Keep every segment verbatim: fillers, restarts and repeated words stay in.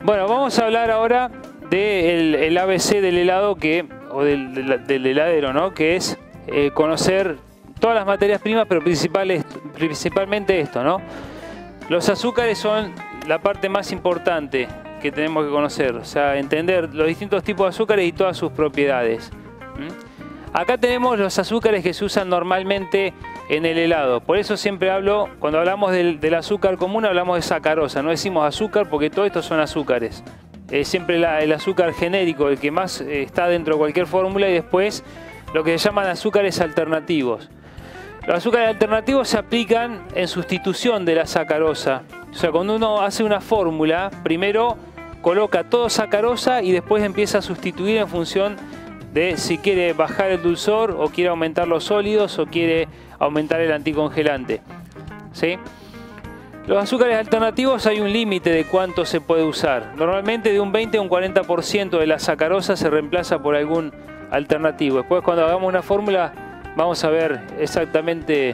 Bueno, vamos a hablar ahora del el A B C del helado, que, o del, del, del heladero, ¿no? Que es eh, conocer todas las materias primas, pero principales, principalmente esto, ¿no? Los azúcares son la parte más importante que tenemos que conocer, o sea, entender los distintos tipos de azúcares y todas sus propiedades. ¿Mm? Acá tenemos los azúcares que se usan normalmente en el helado. Por eso siempre hablo, cuando hablamos del, del azúcar común, hablamos de sacarosa. No decimos azúcar porque todo esto son azúcares. Eh, siempre la, el azúcar genérico, el que más eh, está dentro de cualquier fórmula, y después lo que se llaman azúcares alternativos. Los azúcares alternativos se aplican en sustitución de la sacarosa. O sea, cuando uno hace una fórmula, primero coloca todo sacarosa y después empieza a sustituir en función de si quiere bajar el dulzor o quiere aumentar los sólidos o quiere aumentar el anticongelante. ¿Sí? Los azúcares alternativos hay un límite de cuánto se puede usar. Normalmente de un veinte a un cuarenta por ciento de la sacarosa se reemplaza por algún alternativo. Después, cuando hagamos una fórmula, vamos a ver exactamente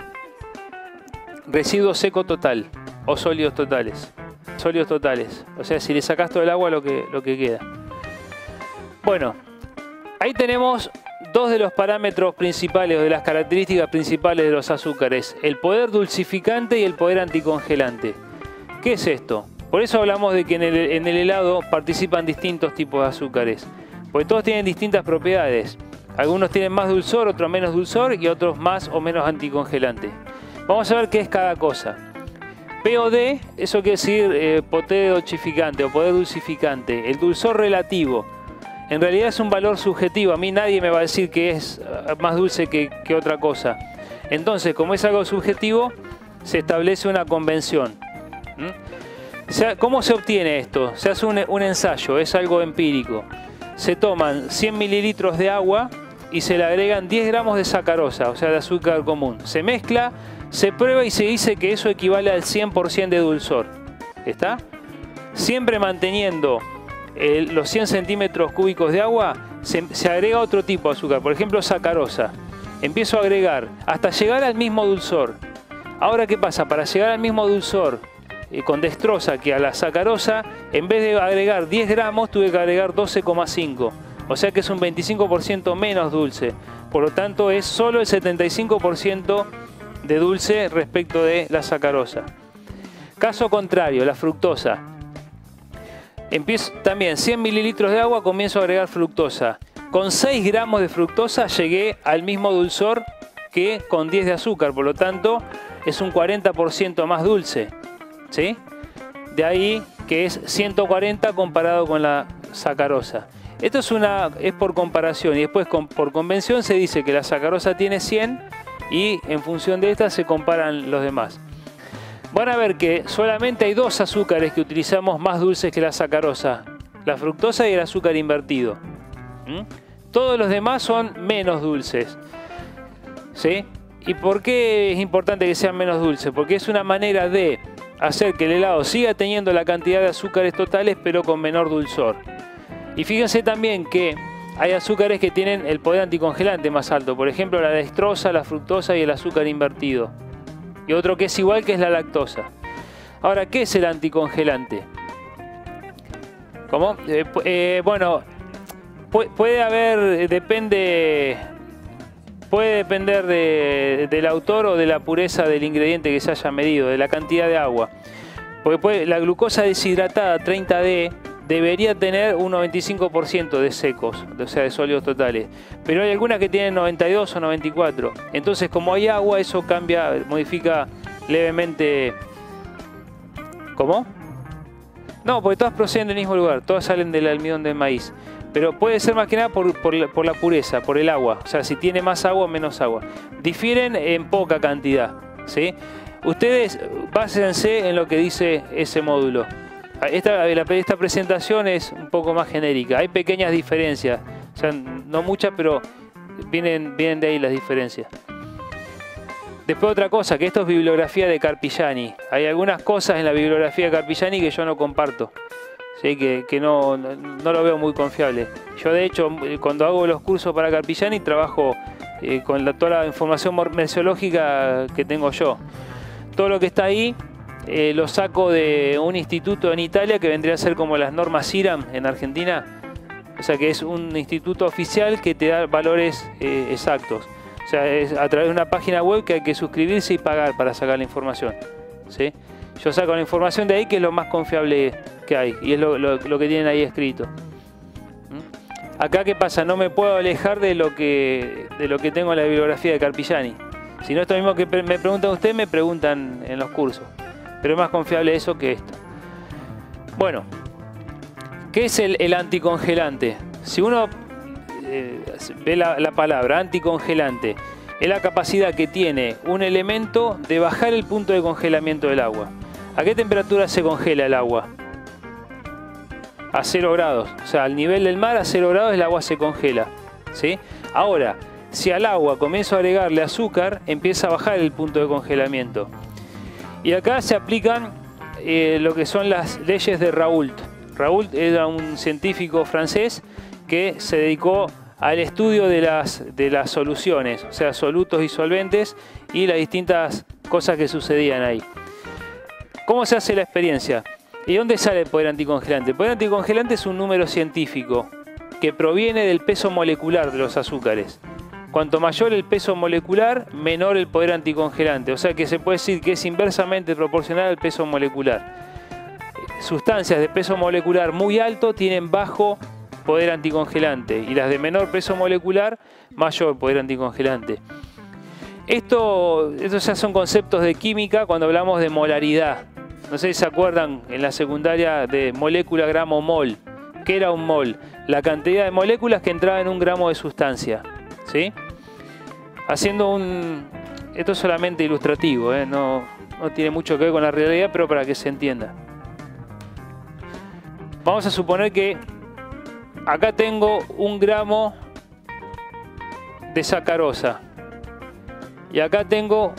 residuo seco total o sólidos totales. Sólidos totales. O sea, si le sacas todo el agua, lo que, lo que queda. Bueno, ahí tenemos dos de los parámetros principales o de las características principales de los azúcares: el poder dulcificante y el poder anticongelante. ¿Qué es esto? Por eso hablamos de que en el, en el helado participan distintos tipos de azúcares, porque todos tienen distintas propiedades. Algunos tienen más dulzor, otros menos dulzor y otros más o menos anticongelante. Vamos a ver qué es cada cosa. P O D, eso quiere decir eh, poder dulcificante o poder dulcificante. El dulzor relativo. En realidad es un valor subjetivo. A mí nadie me va a decir que es más dulce que, que otra cosa. Entonces, como es algo subjetivo, se establece una convención. ¿Mm? O sea, ¿cómo se obtiene esto? Se hace un, un ensayo, es algo empírico. Se toman cien mililitros de agua y se le agregan diez gramos de sacarosa, o sea, de azúcar común. Se mezcla, se prueba y se dice que eso equivale al cien por ciento de dulzor. ¿Está? Siempre manteniendo el, los cien centímetros cúbicos de agua, se, se agrega otro tipo de azúcar, por ejemplo, sacarosa. Empiezo a agregar hasta llegar al mismo dulzor. Ahora, ¿qué pasa? Para llegar al mismo dulzor eh, con dextrosa que a la sacarosa, en vez de agregar diez gramos, tuve que agregar doce coma cinco. O sea que es un veinticinco por ciento menos dulce. Por lo tanto, es solo el setenta y cinco por ciento de dulce respecto de la sacarosa. Caso contrario, la fructosa. Empiezo también cien mililitros de agua, comienzo a agregar fructosa. Con seis gramos de fructosa llegué al mismo dulzor que con diez de azúcar. Por lo tanto, es un cuarenta por ciento más dulce. ¿Sí? De ahí que es ciento cuarenta comparado con la sacarosa. Esto es, una, es por comparación, y después con, por convención se dice que la sacarosa tiene cien y en función de esta se comparan los demás. Van a ver que solamente hay dos azúcares que utilizamos más dulces que la sacarosa: la fructosa y el azúcar invertido. ¿Mm? Todos los demás son menos dulces. ¿Sí? ¿Y por qué es importante que sean menos dulces? Porque es una manera de hacer que el helado siga teniendo la cantidad de azúcares totales, pero con menor dulzor. Y fíjense también que hay azúcares que tienen el poder anticongelante más alto. Por ejemplo, la dextrosa, la fructosa y el azúcar invertido. Y otro que es igual, que es la lactosa. Ahora, ¿qué es el anticongelante? ¿Cómo? Eh, eh, bueno, pu puede haber, depende, puede depender de, del autor o de la pureza del ingrediente que se haya medido, de la cantidad de agua. Porque puede, la glucosa deshidratada treinta D debería tener un noventa y cinco por ciento de secos, o sea, de sólidos totales. Pero hay algunas que tienen noventa y dos o noventa y cuatro. Entonces, como hay agua, eso cambia, modifica levemente. ¿Cómo? No, porque todas proceden del mismo lugar, todas salen del almidón de maíz. Pero puede ser más que nada por, por, la, por la pureza, por el agua. O sea, si tiene más agua o menos agua. Difieren en poca cantidad, ¿sí? Ustedes básense en lo que dice ese módulo. Esta, esta presentación es un poco más genérica. Hay pequeñas diferencias. O sea, no muchas, pero vienen, vienen de ahí las diferencias. Después otra cosa, que esto es bibliografía de Carpigiani. Hay algunas cosas en la bibliografía de Carpigiani que yo no comparto. ¿Sí? Que, que no, no, no lo veo muy confiable. Yo de hecho, cuando hago los cursos para Carpigiani, trabajo eh, con la, toda la información merciológica que tengo yo. Todo lo que está ahí eh, lo saco de un instituto en Italia que vendría a ser como las normas IRAM en Argentina. O sea que es un instituto oficial que te da valores eh, exactos. O sea, es a través de una página web que hay que suscribirse y pagar para sacar la información, ¿sí? Yo saco la información de ahí, que es lo más confiable que hay, y es lo, lo, lo que tienen ahí escrito. ¿Mm? Acá, ¿qué pasa? No me puedo alejar de lo que, de lo que tengo en la bibliografía de Carpigiani. Si no, esto mismo que me preguntan ustedes, me preguntan en los cursos. Pero es más confiable eso que esto. Bueno, ¿qué es el, el anticongelante? Si uno eh, ve la, la palabra anticongelante, es la capacidad que tiene un elemento de bajar el punto de congelamiento del agua. ¿A qué temperatura se congela el agua? A cero grados. O sea, al nivel del mar, a cero grados, el agua se congela, ¿sí? Ahora, si al agua comienzo a agregarle azúcar, empieza a bajar el punto de congelamiento. Y acá se aplican eh, lo que son las leyes de Raoult. Raoult era un científico francés que se dedicó al estudio de las, de las soluciones, o sea, solutos y solventes, y las distintas cosas que sucedían ahí. ¿Cómo se hace la experiencia? ¿Y dónde sale el poder anticongelante? El poder anticongelante es un número científico que proviene del peso molecular de los azúcares. Cuanto mayor el peso molecular, menor el poder anticongelante. O sea que se puede decir que es inversamente proporcional al peso molecular. Sustancias de peso molecular muy alto tienen bajo poder anticongelante y las de menor peso molecular, mayor poder anticongelante. Esto, estos ya son conceptos de química cuando hablamos de molaridad. No sé si se acuerdan en la secundaria de molécula, gramo, mol. ¿Qué era un mol? La cantidad de moléculas que entraba en un gramo de sustancia, ¿sí? Haciendo un... Esto es solamente ilustrativo, ¿eh? no, no tiene mucho que ver con la realidad, pero para que se entienda. Vamos a suponer que acá tengo un gramo de sacarosa y acá tengo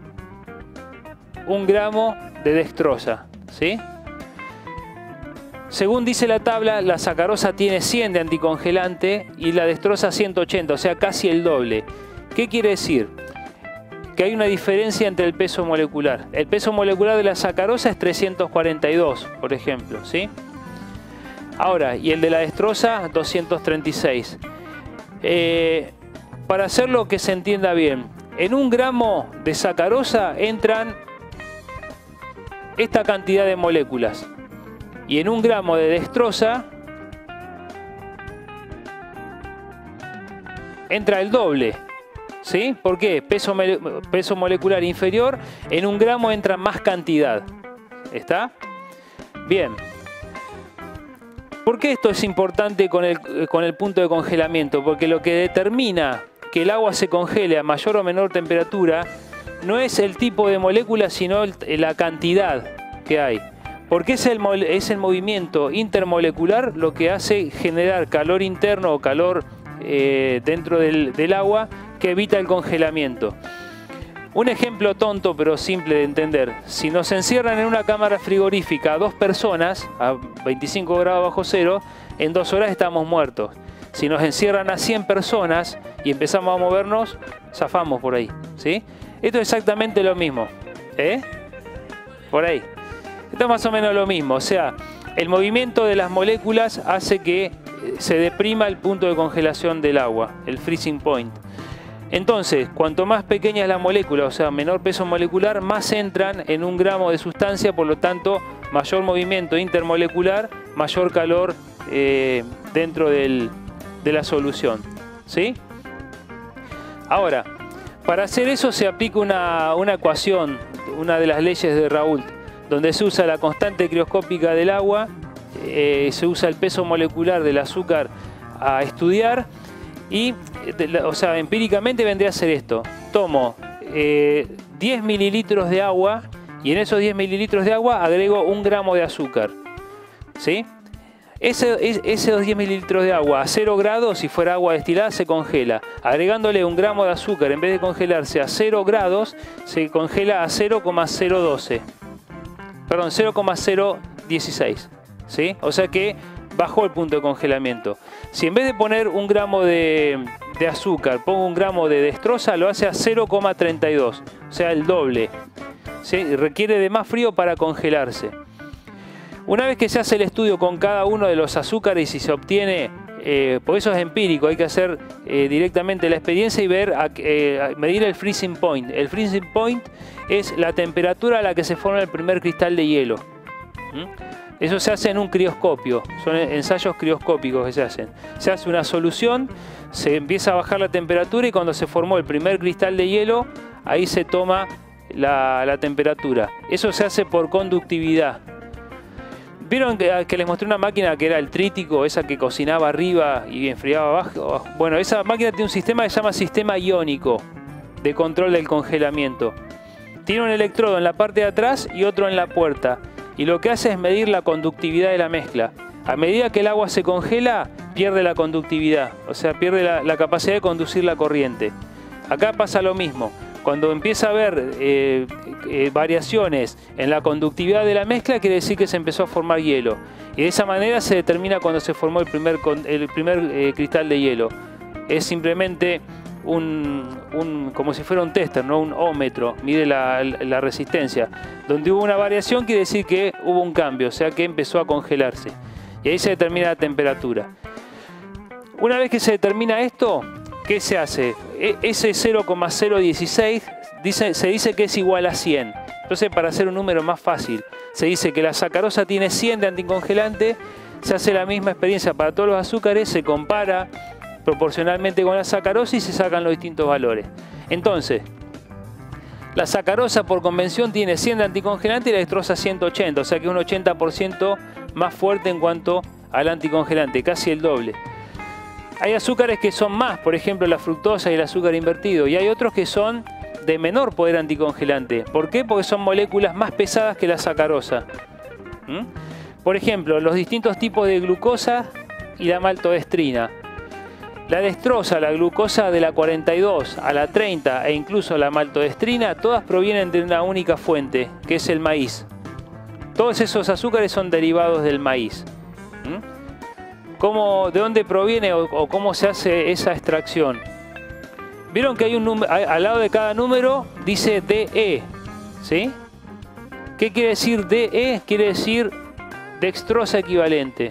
un gramo de dextrosa, ¿sí? Según dice la tabla, la sacarosa tiene cien de anticongelante y la dextrosa ciento ochenta, o sea, casi el doble. ¿Qué quiere decir? Que hay una diferencia entre el peso molecular. El peso molecular de la sacarosa es trescientos cuarenta y dos, por ejemplo, ¿sí? Ahora, y el de la dextrosa, doscientos treinta y seis. Eh, para hacerlo que se entienda bien, en un gramo de sacarosa entran esta cantidad de moléculas. Y en un gramo de dextrosa entra el doble. ¿Sí? ¿Por qué? Peso, peso molecular inferior, en un gramo entra más cantidad. ¿Está? Bien. ¿Por qué esto es importante con el, con el punto de congelamiento? Porque lo que determina que el agua se congele a mayor o menor temperatura no es el tipo de molécula, sino el, la cantidad que hay. Porque es el, es el movimiento intermolecular lo que hace generar calor interno o calor eh, dentro del, del agua que evita el congelamiento. Un ejemplo tonto pero simple de entender. Si nos encierran en una cámara frigorífica a dos personas a veinticinco grados bajo cero, en dos horas estamos muertos. Si nos encierran a cien personas y empezamos a movernos, zafamos por ahí, ¿sí? Esto es exactamente lo mismo, ¿eh? Por ahí. Esto es más o menos lo mismo. O sea, el movimiento de las moléculas hace que se deprima el punto de congelación del agua, el freezing point. Entonces, cuanto más pequeña es la molécula, o sea, menor peso molecular, más entran en un gramo de sustancia, por lo tanto, mayor movimiento intermolecular, mayor calor eh, dentro del, de la solución, ¿sí? Ahora, para hacer eso se aplica una, una ecuación, una de las leyes de Raoult, donde se usa la constante crioscópica del agua, eh, se usa el peso molecular del azúcar a estudiar. Y, o sea, empíricamente vendría a ser esto. Tomo eh, diez mililitros de agua y en esos diez mililitros de agua agrego un gramo de azúcar, ¿sí? Ese, esos diez mililitros de agua a cero grados, si fuera agua destilada, se congela. Agregándole un gramo de azúcar, en vez de congelarse a cero grados, se congela a cero coma cero doce. Perdón, cero coma cero dieciséis, ¿sí? O sea que bajó el punto de congelamiento. Si en vez de poner un gramo de, de azúcar pongo un gramo de dextrosa, lo hace a cero coma treinta y dos, o sea el doble. ¿sí? Requiere de más frío para congelarse. Una vez que se hace el estudio con cada uno de los azúcares y se obtiene, eh, por eso es empírico, hay que hacer eh, directamente la experiencia y ver, a, eh, a medir el freezing point. El freezing point es la temperatura a la que se forma el primer cristal de hielo. ¿Mm? Eso se hace en un crioscopio, son ensayos crioscópicos que se hacen. Se hace una solución, se empieza a bajar la temperatura y cuando se formó el primer cristal de hielo, ahí se toma la, la temperatura. Eso se hace por conductividad. ¿Vieron que, que les mostré una máquina que era el trítico, esa que cocinaba arriba y enfriaba abajo? Bueno, esa máquina tiene un sistema que se llama sistema iónico de control del congelamiento. Tiene un electrodo en la parte de atrás y otro en la puerta. Y lo que hace es medir la conductividad de la mezcla. A medida que el agua se congela, pierde la conductividad, o sea, pierde la, la capacidad de conducir la corriente. Acá pasa lo mismo. Cuando empieza a haber eh, eh, variaciones en la conductividad de la mezcla, quiere decir que se empezó a formar hielo. Y de esa manera se determina cuando se formó el primer, el primer eh, cristal de hielo. Es simplemente un, un, como si fuera un tester, no un ómetro, mide la, la resistencia. Donde hubo una variación quiere decir que hubo un cambio, o sea que empezó a congelarse. Y ahí se determina la temperatura. Una vez que se determina esto, ¿qué se hace? Ese cero coma cero dieciséis dice, se dice que es igual a cien. Entonces, para hacer un número más fácil, se dice que la sacarosa tiene cien de anticongelante, se hace la misma experiencia para todos los azúcares, se compara proporcionalmente con la sacarosa y se sacan los distintos valores. Entonces, la sacarosa por convención tiene cien de anticongelante y la dextrosa ciento ochenta, o sea que es un ochenta por ciento más fuerte en cuanto al anticongelante, casi el doble. Hay azúcares que son más, por ejemplo la fructosa y el azúcar invertido, y hay otros que son de menor poder anticongelante. ¿Por qué? Porque son moléculas más pesadas que la sacarosa. ¿Mm? Por ejemplo, los distintos tipos de glucosa y la maltodextrina. La dextrosa, la glucosa de la cuarenta y dos a la treinta e incluso la maltodextrina, todas provienen de una única fuente, que es el maíz. Todos esos azúcares son derivados del maíz. ¿Mm? ¿Cómo, ¿De dónde proviene o, o cómo se hace esa extracción? Vieron que hay un número, al lado de cada número dice D E, ¿sí? ¿Qué quiere decir D E? Quiere decir dextrosa equivalente.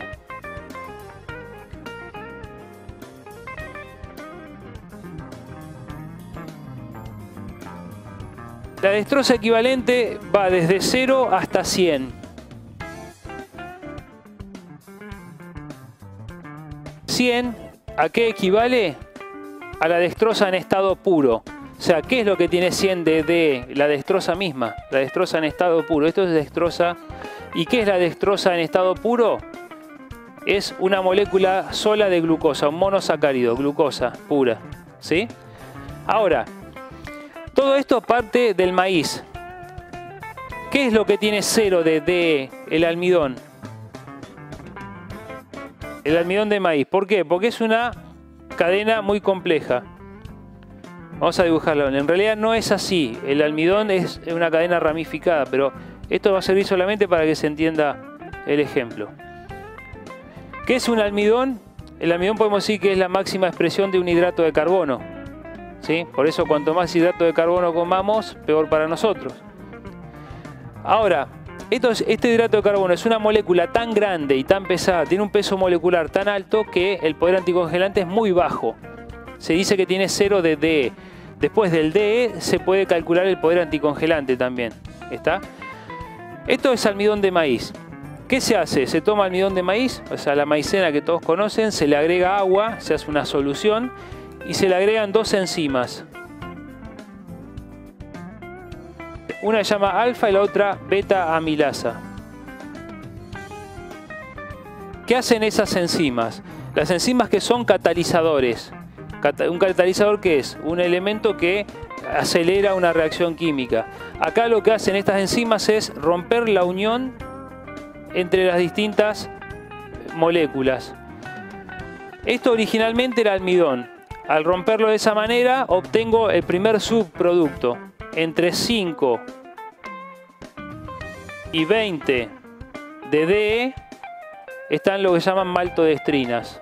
La dextrosa equivalente va desde cero hasta cien. cien, ¿a qué equivale? A la dextrosa en estado puro. O sea, ¿qué es lo que tiene cien de D? La dextrosa misma, la dextrosa en estado puro. Esto es dextrosa. ¿Y qué es la dextrosa en estado puro? Es una molécula sola de glucosa, un monosacárido, glucosa pura. ¿Sí? Ahora, todo esto parte del maíz. ¿Qué es lo que tiene cero de D? El almidón. El almidón de maíz. ¿Por qué? Porque es una cadena muy compleja. Vamos a dibujarlo. En realidad no es así. El almidón es una cadena ramificada, pero esto va a servir solamente para que se entienda el ejemplo. ¿Qué es un almidón? El almidón podemos decir que es la máxima expresión de un hidrato de carbono. ¿Sí? Por eso cuanto más hidrato de carbono comamos, peor para nosotros. Ahora, Esto es, este hidrato de carbono es una molécula tan grande y tan pesada, tiene un peso molecular tan alto que el poder anticongelante es muy bajo. Se dice que tiene cero de D E. Después del D E se puede calcular el poder anticongelante también. ¿Está? Esto es almidón de maíz. ¿Qué se hace? Se toma almidón de maíz, o sea, la maicena que todos conocen, se le agrega agua, se hace una solución y se le agregan dos enzimas. Una se llama alfa y la otra beta amilasa. ¿Qué hacen esas enzimas? Las enzimas que son catalizadores. ¿Un catalizador qué es? Un elemento que acelera una reacción química. Acá lo que hacen estas enzimas es romper la unión entre las distintas moléculas. Esto originalmente era almidón. Al romperlo de esa manera obtengo el primer subproducto. Entre cinco y veinte de D E están lo que llaman maltodextrinas.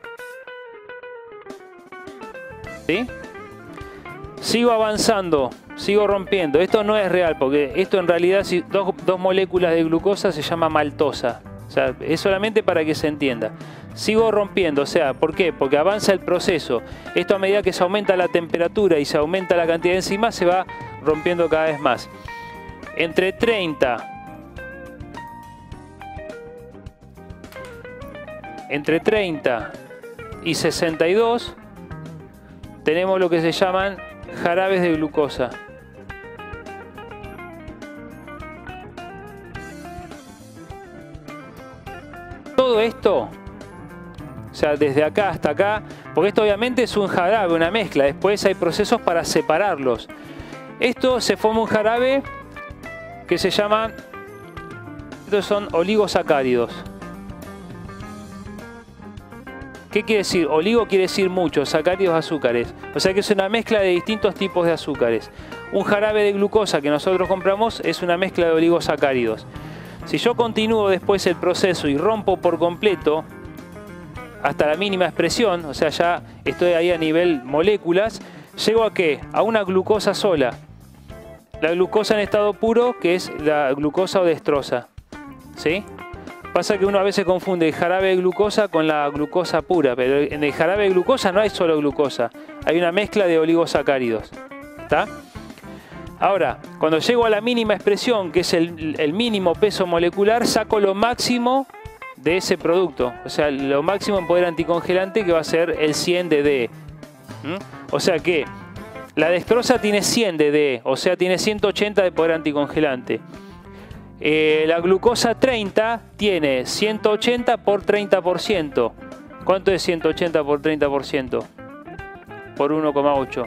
¿Sí? Sigo avanzando sigo rompiendo. Esto no es real, porque esto en realidad, si dos, dos moléculas de glucosa se llama maltosa. O sea, es solamente para que se entienda. Sigo rompiendo, o sea, ¿por qué? Porque avanza el proceso. Esto a medida que se aumenta la temperatura y se aumenta la cantidad de enzimas, se va rompiendo cada vez más. Entre treinta... Entre treinta y sesenta y dos tenemos lo que se llaman jarabes de glucosa. Todo esto, o sea, desde acá hasta acá, porque esto obviamente es un jarabe, una mezcla, después hay procesos para separarlos. Esto se forma un jarabe que se llama, estos son oligosacáridos. ¿Qué quiere decir? Oligo quiere decir mucho, sacáridos azúcares. O sea que es una mezcla de distintos tipos de azúcares. Un jarabe de glucosa que nosotros compramos es una mezcla de oligosacáridos. Si yo continúo después el proceso y rompo por completo hasta la mínima expresión, o sea, ya estoy ahí a nivel moléculas, llego a ¿qué? A una glucosa sola. La glucosa en estado puro, que es la glucosa o dextrosa. ¿Sí? Pasa que uno a veces confunde el jarabe de glucosa con la glucosa pura, pero en el jarabe de glucosa no hay solo glucosa, hay una mezcla de oligosacáridos. ¿Está? Ahora, cuando llego a la mínima expresión, que es el, el mínimo peso molecular, saco lo máximo de ese producto. O sea, lo máximo en poder anticongelante, que va a ser el cien de D. ¿Mm? O sea que la dextrosa tiene cien de D, o sea, tiene ciento ochenta de poder anticongelante. Eh, la glucosa treinta tiene ciento ochenta por treinta por ciento. ¿Cuánto es ciento ochenta por treinta por ciento? Por uno coma ocho.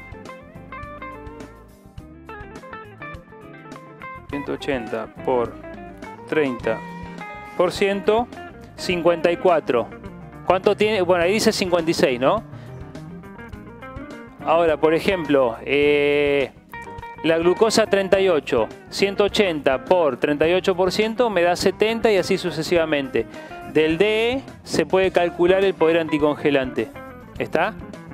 ciento ochenta por treinta por ciento, cincuenta y cuatro. ¿Cuánto tiene? Bueno, ahí dice cincuenta y seis, ¿no? Ahora, por ejemplo, eh, la glucosa treinta y ocho, ciento ochenta por treinta y ocho por ciento me da setenta y así sucesivamente. Del D E se puede calcular el poder anticongelante. ¿Está?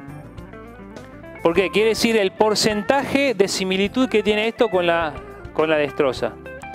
¿Por qué? Quiere decir el porcentaje de similitud que tiene esto con la, con la dextrosa.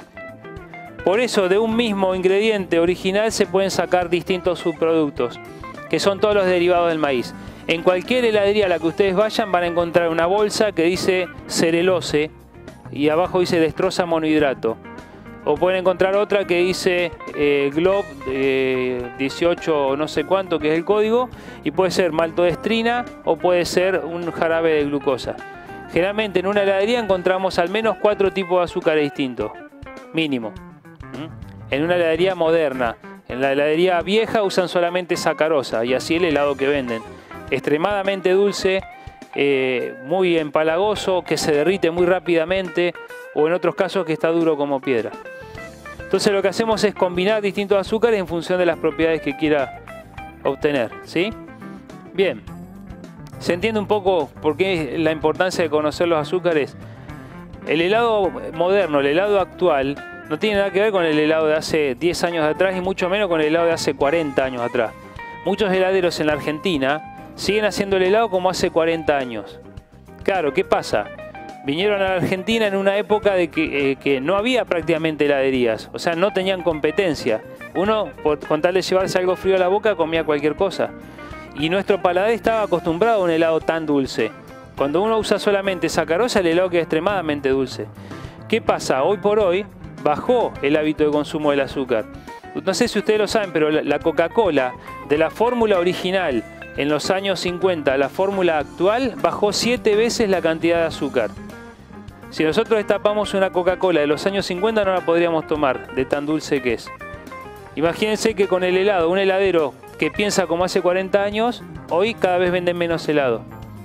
Por eso de un mismo ingrediente original se pueden sacar distintos subproductos, que son todos los derivados del maíz. En cualquier heladería a la que ustedes vayan van a encontrar una bolsa que dice cerelose y abajo dice dextrosa monohidrato. O pueden encontrar otra que dice eh, Glob eh, dieciocho no sé cuánto, que es el código, y puede ser maltodextrina o puede ser un jarabe de glucosa. Generalmente en una heladería encontramos al menos cuatro tipos de azúcares distintos, mínimo. ¿Mm? En una heladería moderna, en la heladería vieja usan solamente sacarosa y así el helado que venden. Extremadamente dulce, eh, muy empalagoso, que se derrite muy rápidamente, o en otros casos que está duro como piedra. Entonces lo que hacemos es combinar distintos azúcares en función de las propiedades que quiera obtener, ¿sí? Bien, ¿se entiende un poco por qué la importancia de conocer los azúcares? El helado moderno, el helado actual, no tiene nada que ver con el helado de hace diez años atrás y mucho menos con el helado de hace cuarenta años atrás. Muchos heladeros en la Argentina siguen haciendo el helado como hace cuarenta años. Claro, ¿qué pasa? Vinieron a la Argentina en una época de que, eh, que no había prácticamente heladerías, o sea, no tenían competencia. Uno, por, con tal de llevarse algo frío a la boca, comía cualquier cosa. Y nuestro paladar estaba acostumbrado a un helado tan dulce. Cuando uno usa solamente sacarosa, el helado queda extremadamente dulce. ¿Qué pasa? Hoy por hoy bajó el hábito de consumo del azúcar. No sé si ustedes lo saben, pero la, la Coca-Cola, de la fórmula original en los años cincuenta, la fórmula actual, bajó siete veces la cantidad de azúcar. Si nosotros destapamos una Coca-Cola de los años cincuenta no la podríamos tomar, de tan dulce que es. Imagínense que con el helado, un heladero que piensa como hace cuarenta años, hoy cada vez venden menos helado.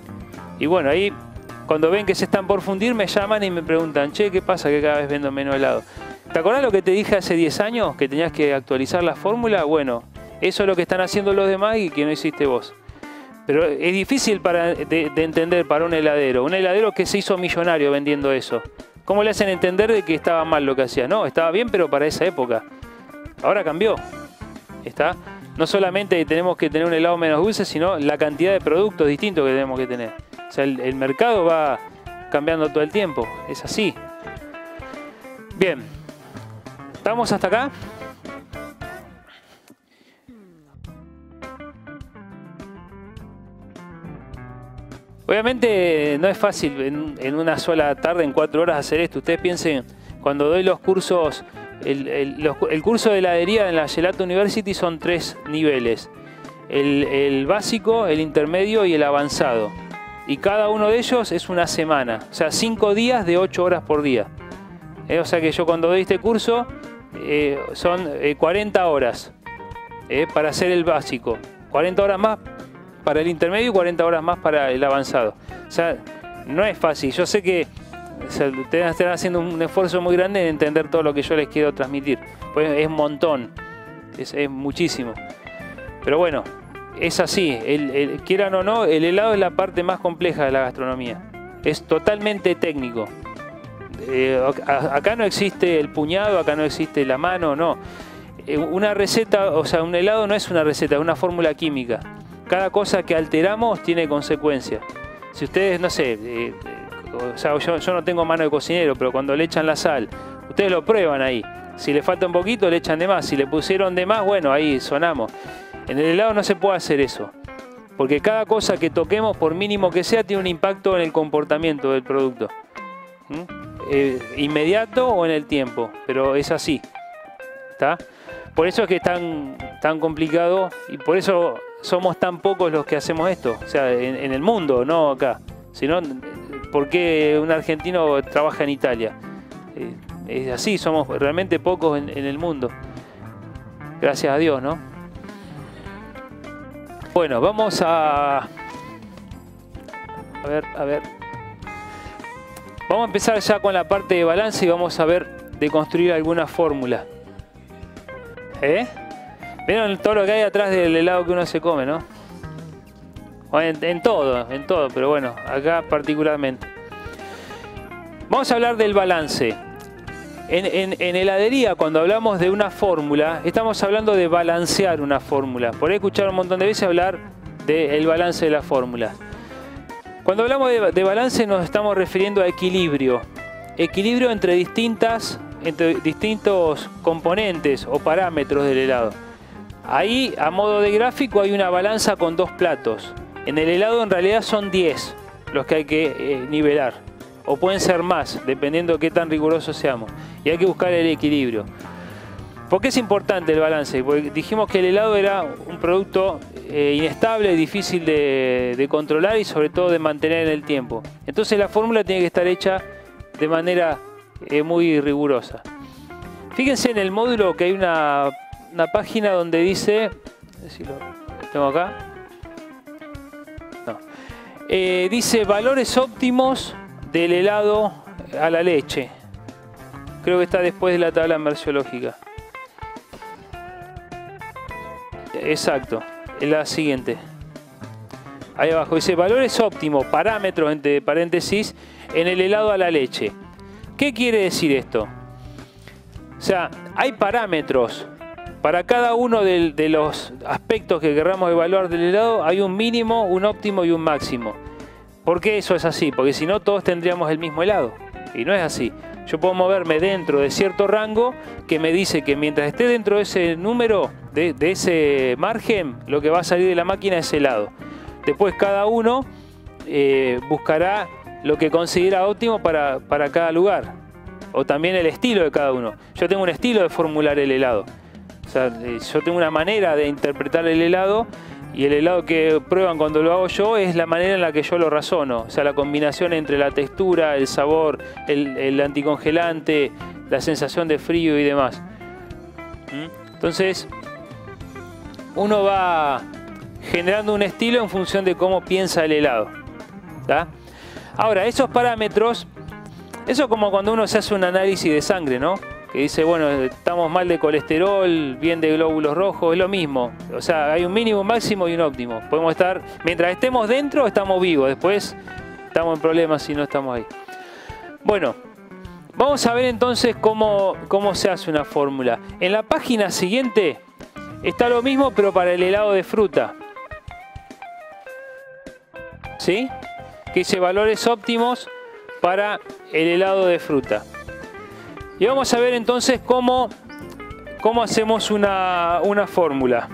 Y bueno, ahí cuando ven que se están por fundir me llaman y me preguntan, che, ¿qué pasa que cada vez vendo menos helado? ¿Te acordás lo que te dije hace diez años? Que tenías que actualizar la fórmula. Bueno, eso es lo que están haciendo los demás y que no hiciste vos. Pero es difícil para, de, de entender para un heladero. Un heladero que se hizo millonario vendiendo eso. ¿Cómo le hacen entender de que estaba mal lo que hacía? No, estaba bien, pero para esa época. Ahora cambió. ¿Está? No solamente tenemos que tener un helado menos dulce, sino la cantidad de productos distintos que tenemos que tener. O sea, el, el mercado va cambiando todo el tiempo. Es así. Bien. ¿Estamos hasta acá? Obviamente no es fácil en, en una sola tarde, en cuatro horas, hacer esto. Ustedes piensen, cuando doy los cursos, el, el, los, el curso de heladería en la Gelato University son tres niveles. El, el básico, el intermedio y el avanzado. Y cada uno de ellos es una semana. O sea, cinco días de ocho horas por día. Eh, o sea que yo cuando doy este curso eh, son eh, cuarenta horas eh, para hacer el básico. cuarenta horas más para el intermedio y cuarenta horas más para el avanzado. O sea, no es fácil. Yo sé que o sea, ustedes están haciendo un esfuerzo muy grande en entender todo lo que yo les quiero transmitir. Pues es un montón. Es, es muchísimo. Pero bueno, es así. El, el, quieran o no, el helado es la parte más compleja de la gastronomía. Es totalmente técnico. Eh, acá no existe el puñado, acá no existe la mano, no. Eh, una receta, o sea, un helado no es una receta, es una fórmula química. Cada cosa que alteramos tiene consecuencias. Si ustedes, no sé, eh, o sea, yo, yo no tengo mano de cocinero, pero cuando le echan la sal, ustedes lo prueban ahí. Si le falta un poquito, le echan de más. Si le pusieron de más, bueno, ahí sonamos. En el helado no se puede hacer eso. Porque cada cosa que toquemos, por mínimo que sea, tiene un impacto en el comportamiento del producto. ¿Mm? Eh, inmediato o en el tiempo, pero es así. ¿Está? Por eso es que es tan, tan complicado y por eso somos tan pocos los que hacemos esto. O sea, en, en el mundo, no acá. Sino, ¿por qué un argentino trabaja en Italia? Eh, es así, somos realmente pocos en, en el mundo. Gracias a Dios, ¿no? Bueno, vamos a... A ver, a ver. Vamos a empezar ya con la parte de balance y vamos a ver de construir alguna fórmula. ¿Eh? ¿Vieron todo lo que hay atrás del helado que uno se come, no? En, en todo, en todo, pero bueno, acá particularmente. Vamos a hablar del balance. En, en, en heladería, cuando hablamos de una fórmula, estamos hablando de balancear una fórmula. Por ahí escuchar un montón de veces hablar del balance de la fórmula. Cuando hablamos de, de balance nos estamos refiriendo a equilibrio. Equilibrio entre, distintas, entre distintos componentes o parámetros del helado. Ahí, a modo de gráfico, hay una balanza con dos platos. En el helado en realidad son diez los que hay que eh, nivelar. O pueden ser más, dependiendo de qué tan rigurosos seamos. Y hay que buscar el equilibrio. ¿Por qué es importante el balance? Porque dijimos que el helado era un producto eh, inestable, difícil de, de controlar y sobre todo de mantener en el tiempo. Entonces la fórmula tiene que estar hecha de manera eh, muy rigurosa. Fíjense en el módulo que hay una, una página donde dice... A ver si lo tengo acá. No. Eh, dice valores óptimos del helado a la leche. Creo que está después de la tabla merciológica. Exacto, es la siguiente. Ahí abajo dice valores óptimos, parámetros entre paréntesis, en el helado a la leche. ¿Qué quiere decir esto? O sea, hay parámetros. Para cada uno de, de los aspectos que queramos evaluar del helado, hay un mínimo, un óptimo y un máximo. ¿Por qué eso es así? Porque si no, todos tendríamos el mismo helado. Y no es así. Yo puedo moverme dentro de cierto rango que me dice que mientras esté dentro de ese número, de, de ese margen, lo que va a salir de la máquina es helado. Después cada uno eh, buscará lo que considera óptimo para, para cada lugar. O también el estilo de cada uno. Yo tengo un estilo de formular el helado. O sea, yo tengo una manera de interpretar el helado. Y el helado que prueban cuando lo hago yo es la manera en la que yo lo razono. O sea, la combinación entre la textura, el sabor, el, el anticongelante, la sensación de frío y demás. Entonces, uno va generando un estilo en función de cómo piensa el helado. ¿Tá? Ahora, esos parámetros, eso es como cuando uno se hace un análisis de sangre, ¿no? Que dice, bueno, estamos mal de colesterol, bien de glóbulos rojos, es lo mismo. O sea, hay un mínimo, un máximo y un óptimo. Podemos estar, mientras estemos dentro, estamos vivos. Después estamos en problemas si no estamos ahí. Bueno, vamos a ver entonces cómo, cómo se hace una fórmula. En la página siguiente está lo mismo, pero para el helado de fruta. ¿Sí? Que dice valores óptimos para el helado de fruta. Y vamos a ver entonces cómo, cómo hacemos una, una fórmula.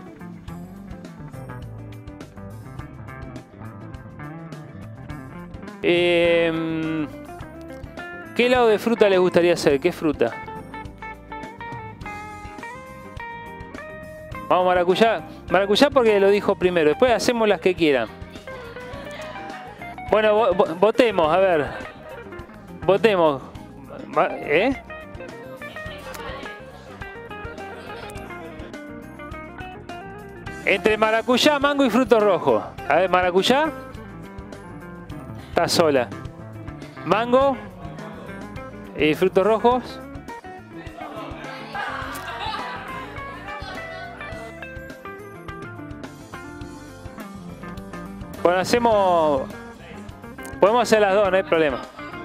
Eh, ¿Qué helado de fruta les gustaría hacer? ¿Qué fruta? Vamos, maracuyá. Maracuyá porque lo dijo primero. Después hacemos las que quieran. Bueno, votemos, a ver. Votemos. ¿Eh? Entre maracuyá, mango y frutos rojos. A ver, maracuyá. Está sola. Mango y frutos rojos. Bueno, hacemos... Podemos hacer las dos, no hay problema.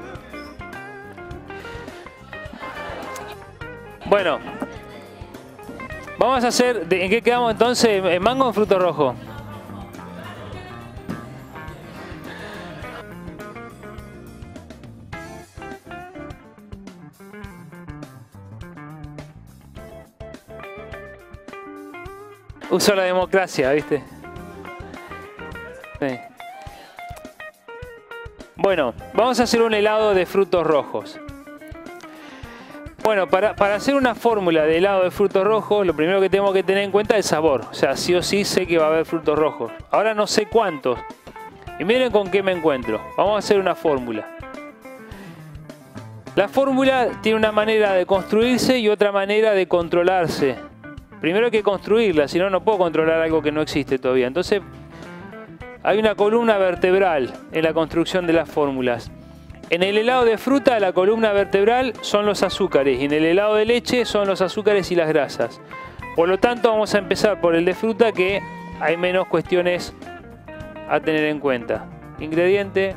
Bueno. Vamos a hacer... ¿En qué quedamos entonces? ¿En mango o en fruto rojo? Uso la democracia, ¿viste? Sí. Bueno, vamos a hacer un helado de frutos rojos. Bueno, para, para hacer una fórmula de helado de frutos rojos, lo primero que tenemos que tener en cuenta es el sabor. O sea, sí o sí sé que va a haber frutos rojos. Ahora no sé cuántos. Y miren con qué me encuentro. Vamos a hacer una fórmula. La fórmula tiene una manera de construirse y otra manera de controlarse. Primero hay que construirla, si no, no puedo controlar algo que no existe todavía. Entonces, hay una columna vertebral en la construcción de las fórmulas. En el helado de fruta, la columna vertebral son los azúcares y en el helado de leche son los azúcares y las grasas. Por lo tanto, vamos a empezar por el de fruta, que hay menos cuestiones a tener en cuenta. Ingrediente.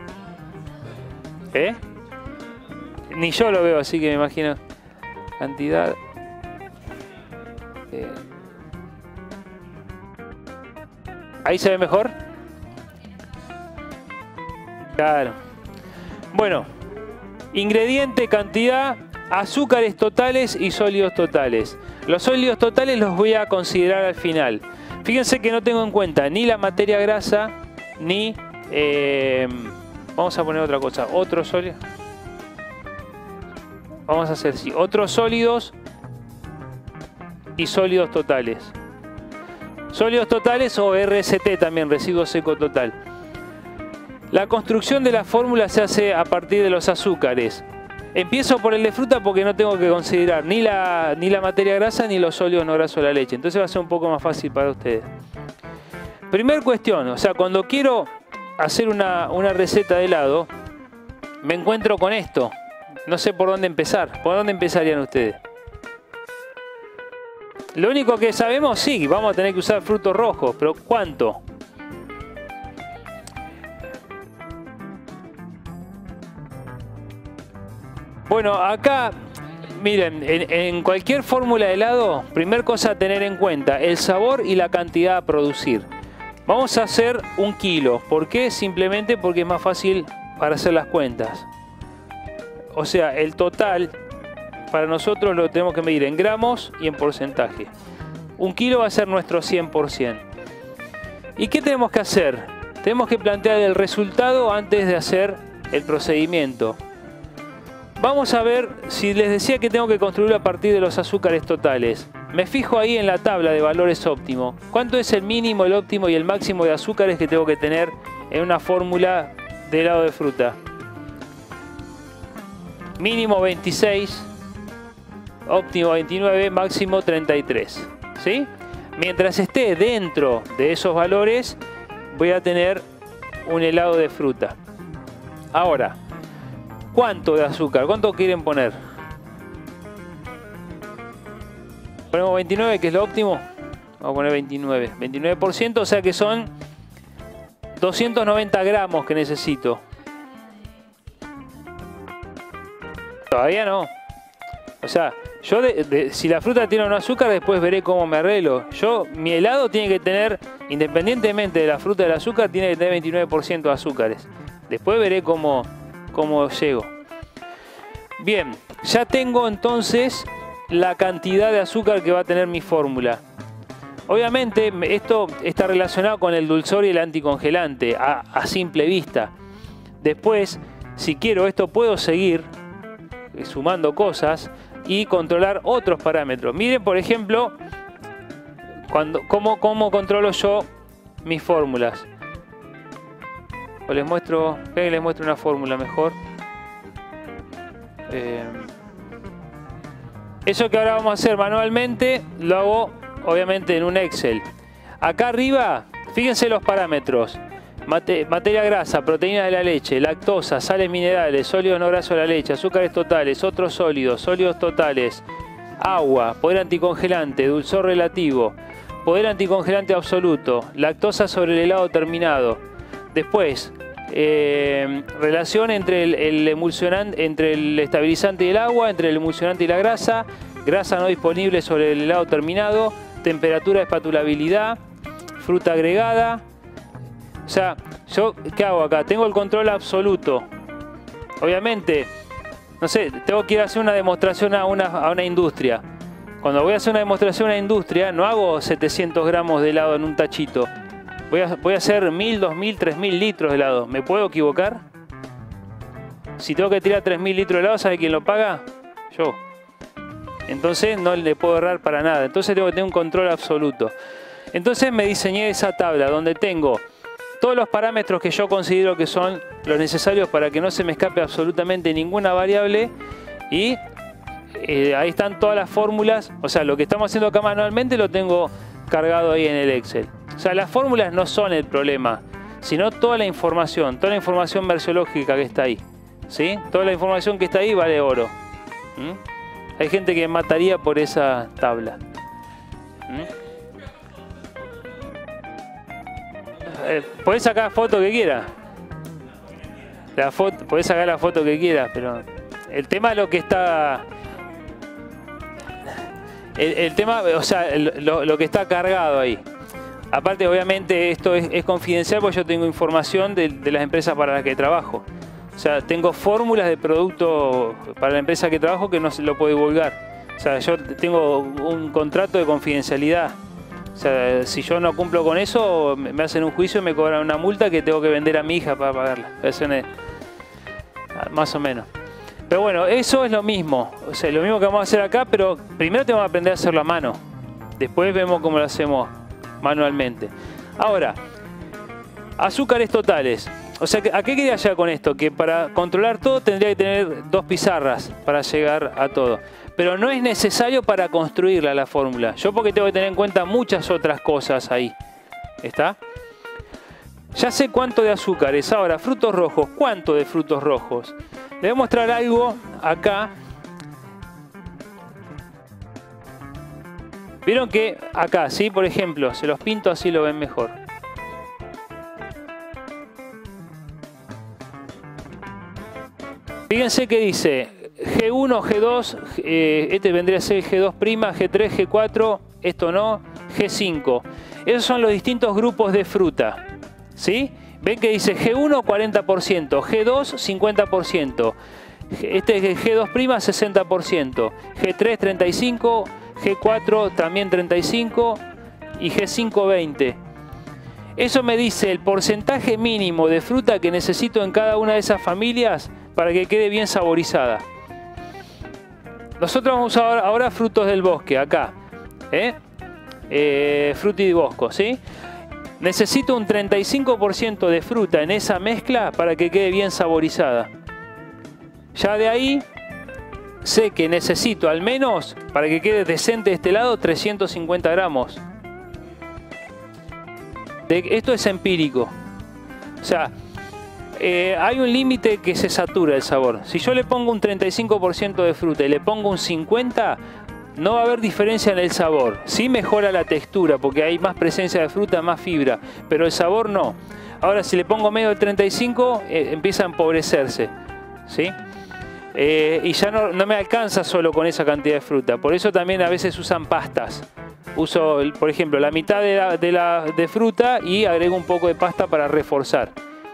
¿Eh? Ni yo lo veo, así que me imagino. Cantidad. Eh. ¿Ahí se ve mejor? Claro. Bueno, ingrediente, cantidad, azúcares totales y sólidos totales. Los sólidos totales los voy a considerar al final. Fíjense que no tengo en cuenta ni la materia grasa, ni... Eh, vamos a poner otra cosa. Otros sólidos. Vamos a hacer, sí, otros sólidos y sólidos totales. Sólidos totales o R S T también, residuo seco total. La construcción de la fórmula se hace a partir de los azúcares. Empiezo por el de fruta porque no tengo que considerar ni la, ni la materia grasa ni los sólidos no grasos de la leche. Entonces va a ser un poco más fácil para ustedes. Primer cuestión, o sea, cuando quiero hacer una, una receta de helado, me encuentro con esto. No sé por dónde empezar. ¿Por dónde empezarían ustedes? Lo único que sabemos, sí, vamos a tener que usar frutos rojos, pero ¿cuánto? Bueno, acá, miren, en, en cualquier fórmula de helado, primer cosa a tener en cuenta, el sabor y la cantidad a producir. Vamos a hacer un kilo. ¿Por qué? Simplemente porque es más fácil para hacer las cuentas. O sea, el total para nosotros lo tenemos que medir en gramos y en porcentaje. Un kilo va a ser nuestro cien por ciento. ¿Y qué tenemos que hacer? Tenemos que plantear el resultado antes de hacer el procedimiento. Vamos a ver, si les decía que tengo que construirlo a partir de los azúcares totales. Me fijo ahí en la tabla de valores óptimos. ¿Cuánto es el mínimo, el óptimo y el máximo de azúcares que tengo que tener en una fórmula de helado de fruta? Mínimo veintiséis, óptimo veintinueve, máximo treinta y tres. ¿Sí? Mientras esté dentro de esos valores, voy a tener un helado de fruta. Ahora, ¿cuánto de azúcar? ¿Cuánto quieren poner? Ponemos veintinueve, que es lo óptimo. Vamos a poner veintinueve. veintinueve por ciento, o sea que son doscientos noventa gramos que necesito. Todavía no. O sea, yo de, de, si la fruta tiene un azúcar, después veré cómo me arreglo. Yo, mi helado tiene que tener, independientemente de la fruta del azúcar, tiene que tener veintinueve por ciento de azúcares. Después veré cómo, cómo llego. Bien, ya tengo entonces la cantidad de azúcar que va a tener mi fórmula. Obviamente esto está relacionado con el dulzor y el anticongelante a, a simple vista. Después, si quiero esto, puedo seguir sumando cosas y controlar otros parámetros. Miren, por ejemplo, cuando, cómo, cómo controlo yo mis fórmulas. O les muestro, les muestro una fórmula mejor. Eh, eso que ahora vamos a hacer manualmente, lo hago obviamente en un Excel. Acá arriba, fíjense los parámetros. Mate, materia grasa, proteínas de la leche, lactosa, sales minerales, sólidos no grasos de la leche, azúcares totales, otros sólidos, sólidos totales, agua, poder anticongelante, dulzor relativo, poder anticongelante absoluto, lactosa sobre el helado terminado. Después, eh, relación entre el, el emulsionante, entre el estabilizante y el agua, entre el emulsionante y la grasa, grasa no disponible sobre el helado terminado, temperatura de espatulabilidad, fruta agregada. O sea, yo, ¿qué hago acá? Tengo el control absoluto. Obviamente, no sé, tengo que ir a hacer una demostración a una, a una industria. Cuando voy a hacer una demostración a una industria, no hago setecientos gramos de helado en un tachito. Voy a, voy a hacer mil, dos mil, tres mil litros de helado. ¿Me puedo equivocar? Si tengo que tirar tres mil litros de helado, ¿sabe quién lo paga? Yo. Entonces no le puedo errar para nada. Entonces tengo que tener un control absoluto. Entonces me diseñé esa tabla donde tengo todos los parámetros que yo considero que son los necesarios para que no se me escape absolutamente ninguna variable. Y eh, ahí están todas las fórmulas. O sea, lo que estamos haciendo acá manualmente lo tengo cargado ahí en el Excel. O sea, las fórmulas no son el problema, sino toda la información, toda la información versiológica que está ahí. ¿Sí? Toda la información que está ahí vale oro. ¿Mm? Hay gente que mataría por esa tabla. ¿Mm? Eh, podés sacar la foto que quieras. La foto, podés sacar la foto que quieras, pero el tema es lo que está... El, el tema, o sea, lo, lo que está cargado ahí. Aparte, obviamente, esto es, es confidencial porque yo tengo información de, de las empresas para las que trabajo. O sea, tengo fórmulas de producto para la empresa que trabajo que no se lo puedo divulgar. O sea, yo tengo un contrato de confidencialidad. O sea, si yo no cumplo con eso, me hacen un juicio y me cobran una multa que tengo que vender a mi hija para pagarla. Eso es, más o menos. Pero bueno, eso es lo mismo. O sea, lo mismo que vamos a hacer acá, pero primero tenemos que aprender a hacerlo a mano. Después vemos cómo lo hacemos manualmente. Ahora, azúcares totales. O sea, ¿a qué quería llegar con esto? Que para controlar todo tendría que tener dos pizarras para llegar a todo. Pero no es necesario para construirla la fórmula. Yo porque tengo que tener en cuenta muchas otras cosas ahí. ¿Está? Ya sé cuánto de azúcares. Ahora, frutos rojos. ¿Cuánto de frutos rojos? Les voy a mostrar algo acá. Vieron que acá, ¿sí? Por ejemplo, se los pinto así lo ven mejor. Fíjense que dice G uno, G dos, eh, este vendría a ser G dos', G tres, G cuatro, esto no, G cinco. Esos son los distintos grupos de fruta, ¿sí? Ven que dice G uno cuarenta por ciento, G dos cincuenta por ciento, este es G dos', sesenta por ciento, G tres treinta y cinco por ciento, G cuatro también treinta y cinco por ciento y G cinco veinte por ciento. Eso me dice el porcentaje mínimo de fruta que necesito en cada una de esas familias para que quede bien saborizada. Nosotros vamos a usar ahora frutos del bosque, acá. ¿eh? Eh, frutti di bosco, ¿sí? Necesito un treinta y cinco por ciento de fruta en esa mezcla para que quede bien saborizada. Ya de ahí sé que necesito al menos, para que quede decente de este lado, trescientos cincuenta gramos. De, esto es empírico. O sea, eh, hay un límite que se satura el sabor. Si yo le pongo un treinta y cinco por ciento de fruta y le pongo un cincuenta por ciento, no va a haber diferencia en el sabor. Sí mejora la textura porque hay más presencia de fruta, más fibra, pero el sabor no. Ahora, si le pongo medio del treinta y cinco, eh, empieza a empobrecerse, ¿sí? Eh, y ya no, no me alcanza solo con esa cantidad de fruta. Por eso también a veces usan pastas. Uso, por ejemplo, la mitad de, la, de, la, de fruta y agrego un poco de pasta para reforzar.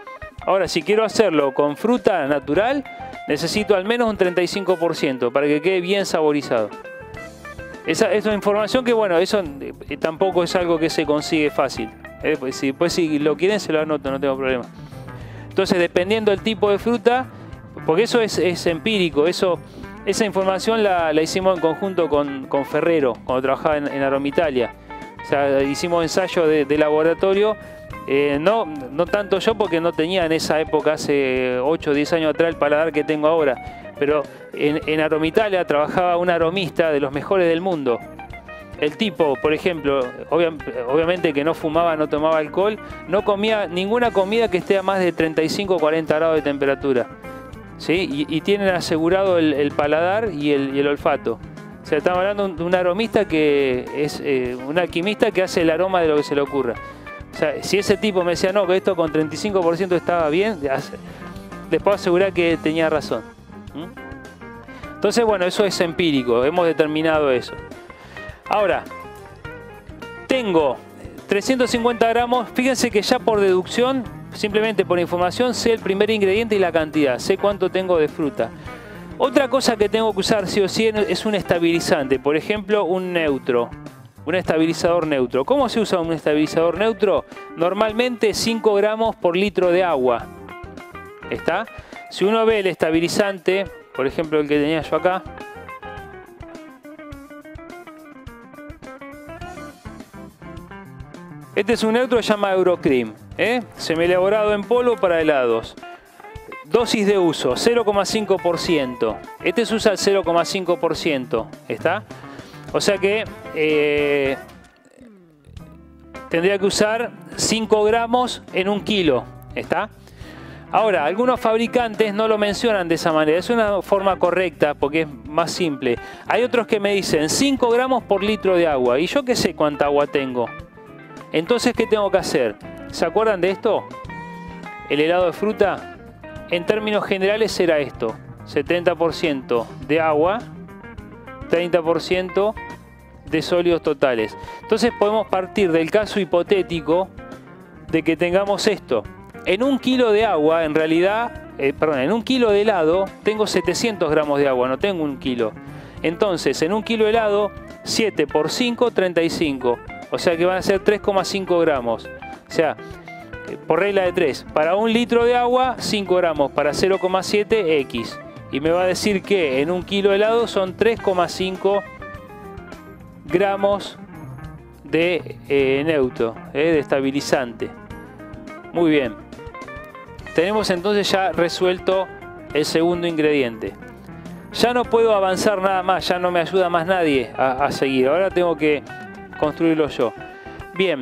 Ahora, si quiero hacerlo con fruta natural, necesito al menos un treinta y cinco por ciento para que quede bien saborizado. Esa es una información que, bueno, eso eh, tampoco es algo que se consigue fácil. Eh, pues, si, pues, si lo quieren, se lo anoto, no tengo problema. Entonces, dependiendo del tipo de fruta, porque eso es, es empírico, eso, esa información la, la hicimos en conjunto con, con Ferrero, cuando trabajaba en, en Aromitalia. O sea, hicimos ensayos de, de laboratorio. Eh, no, no tanto yo porque no tenía en esa época, hace ocho o diez años atrás, el paladar que tengo ahora. Pero en, en Aromitalia trabajaba un aromista de los mejores del mundo. El tipo, por ejemplo, obvia, obviamente que no fumaba, no tomaba alcohol, no comía ninguna comida que esté a más de treinta y cinco o cuarenta grados de temperatura. ¿Sí? Y, y tienen asegurado el, el paladar y el, y el olfato. O sea, estamos hablando de un aromista que es eh, un alquimista que hace el aroma de lo que se le ocurra. O sea, si ese tipo me decía, no, que esto con treinta y cinco por ciento estaba bien, les puedo asegurar que tenía razón. ¿Mm? Entonces, bueno, eso es empírico, hemos determinado eso. Ahora, tengo trescientos cincuenta gramos, fíjense que ya por deducción, simplemente por información, sé el primer ingrediente y la cantidad, sé cuánto tengo de fruta. Otra cosa que tengo que usar sí o sí es un estabilizante, por ejemplo, un neutro. Un estabilizador neutro. ¿Cómo se usa un estabilizador neutro? Normalmente cinco gramos por litro de agua. ¿Está? Si uno ve el estabilizante, por ejemplo el que tenía yo acá. Este es un neutro que se llama Eurocream. ¿eh? Semi-elaborado en polvo para helados. Dosis de uso, cero coma cinco por ciento. Este se usa al cero coma cinco por ciento. ¿Está? O sea que eh, tendría que usar cinco gramos en un kilo. ¿Está? Ahora, algunos fabricantes no lo mencionan de esa manera. Es una forma correcta porque es más simple. Hay otros que me dicen cinco gramos por litro de agua. ¿Y yo qué sé cuánta agua tengo? Entonces, ¿qué tengo que hacer? ¿Se acuerdan de esto? El helado de fruta, en términos generales, era esto. setenta por ciento de agua, treinta por ciento de sólidos totales. Entonces podemos partir del caso hipotético de que tengamos esto. En un kilo de agua, en realidad, eh, perdón, en un kilo de helado tengo setecientos gramos de agua, no tengo un kilo. Entonces, en un kilo de helado, siete por cinco, treinta y cinco. O sea que van a ser tres coma cinco gramos. O sea, eh, por regla de tres, para un litro de agua, cinco gramos, para cero coma siete, X. Y me va a decir que en un kilo de helado son tres coma cinco gramos de eh, neutro, eh, de estabilizante. Muy bien. Tenemos entonces ya resuelto el segundo ingrediente. Ya no puedo avanzar nada más, ya no me ayuda más nadie a, a seguir. Ahora tengo que construirlo yo. Bien.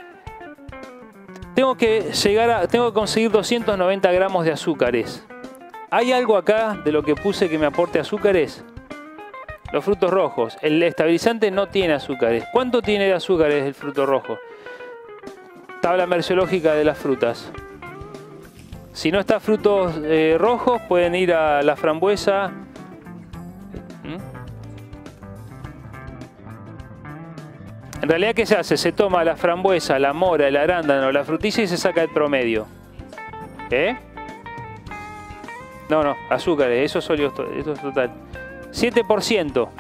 Tengo que llegar a, tengo que conseguir doscientos noventa gramos de azúcares. ¿Hay algo acá de lo que puse que me aporte azúcares? Los frutos rojos. El estabilizante no tiene azúcares. ¿Cuánto tiene de azúcares el fruto rojo? Tabla merciológica de las frutas. Si no está frutos eh, rojos, pueden ir a la frambuesa. ¿Mm? En realidad, ¿qué se hace? Se toma la frambuesa, la mora, el arándano, la frutilla y se saca el promedio. ¿Eh? No, no, azúcares, eso es sólido, esto es total. siete por ciento.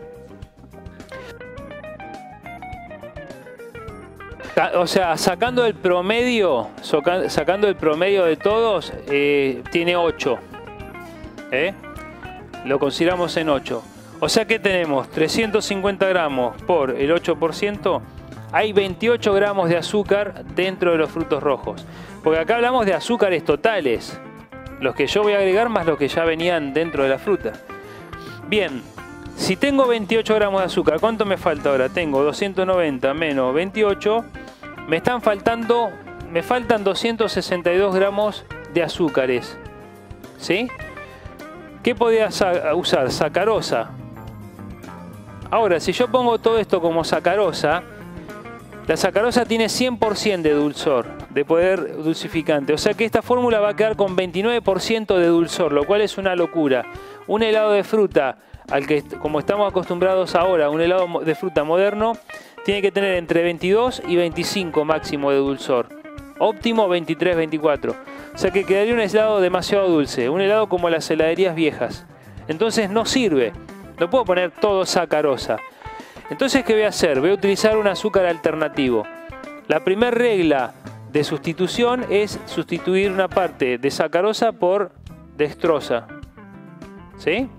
O sea, sacando el promedio, sacando el promedio de todos, eh, tiene ocho. ¿Eh? Lo consideramos en ocho. O sea que tenemos trescientos cincuenta gramos por el ocho por ciento. Hay veintiocho gramos de azúcar dentro de los frutos rojos. Porque acá hablamos de azúcares totales. Los que yo voy a agregar más los que ya venían dentro de la fruta. Bien, si tengo veintiocho gramos de azúcar, ¿cuánto me falta ahora? Tengo doscientos noventa menos veintiocho. Me están faltando, me faltan doscientos sesenta y dos gramos de azúcares. ¿Sí? ¿Qué podía usar? Sacarosa. Ahora, si yo pongo todo esto como sacarosa, la sacarosa tiene cien por ciento de dulzor, de poder dulcificante. O sea que esta fórmula va a quedar con veintinueve por ciento de dulzor, lo cual es una locura. Un helado de fruta, al que como estamos acostumbrados ahora, un helado de fruta moderno, tiene que tener entre veintidós y veinticinco máximo de dulzor. Óptimo veintitrés, veinticuatro. O O sea que quedaría un helado demasiado dulce, un helado como las heladerías viejas. Entonces no sirve, no puedo poner todo sacarosa. Entonces, ¿qué voy a hacer? Voy a utilizar un azúcar alternativo. La primera regla de sustitución es sustituir una parte de sacarosa por dextrosa. ¿Sí?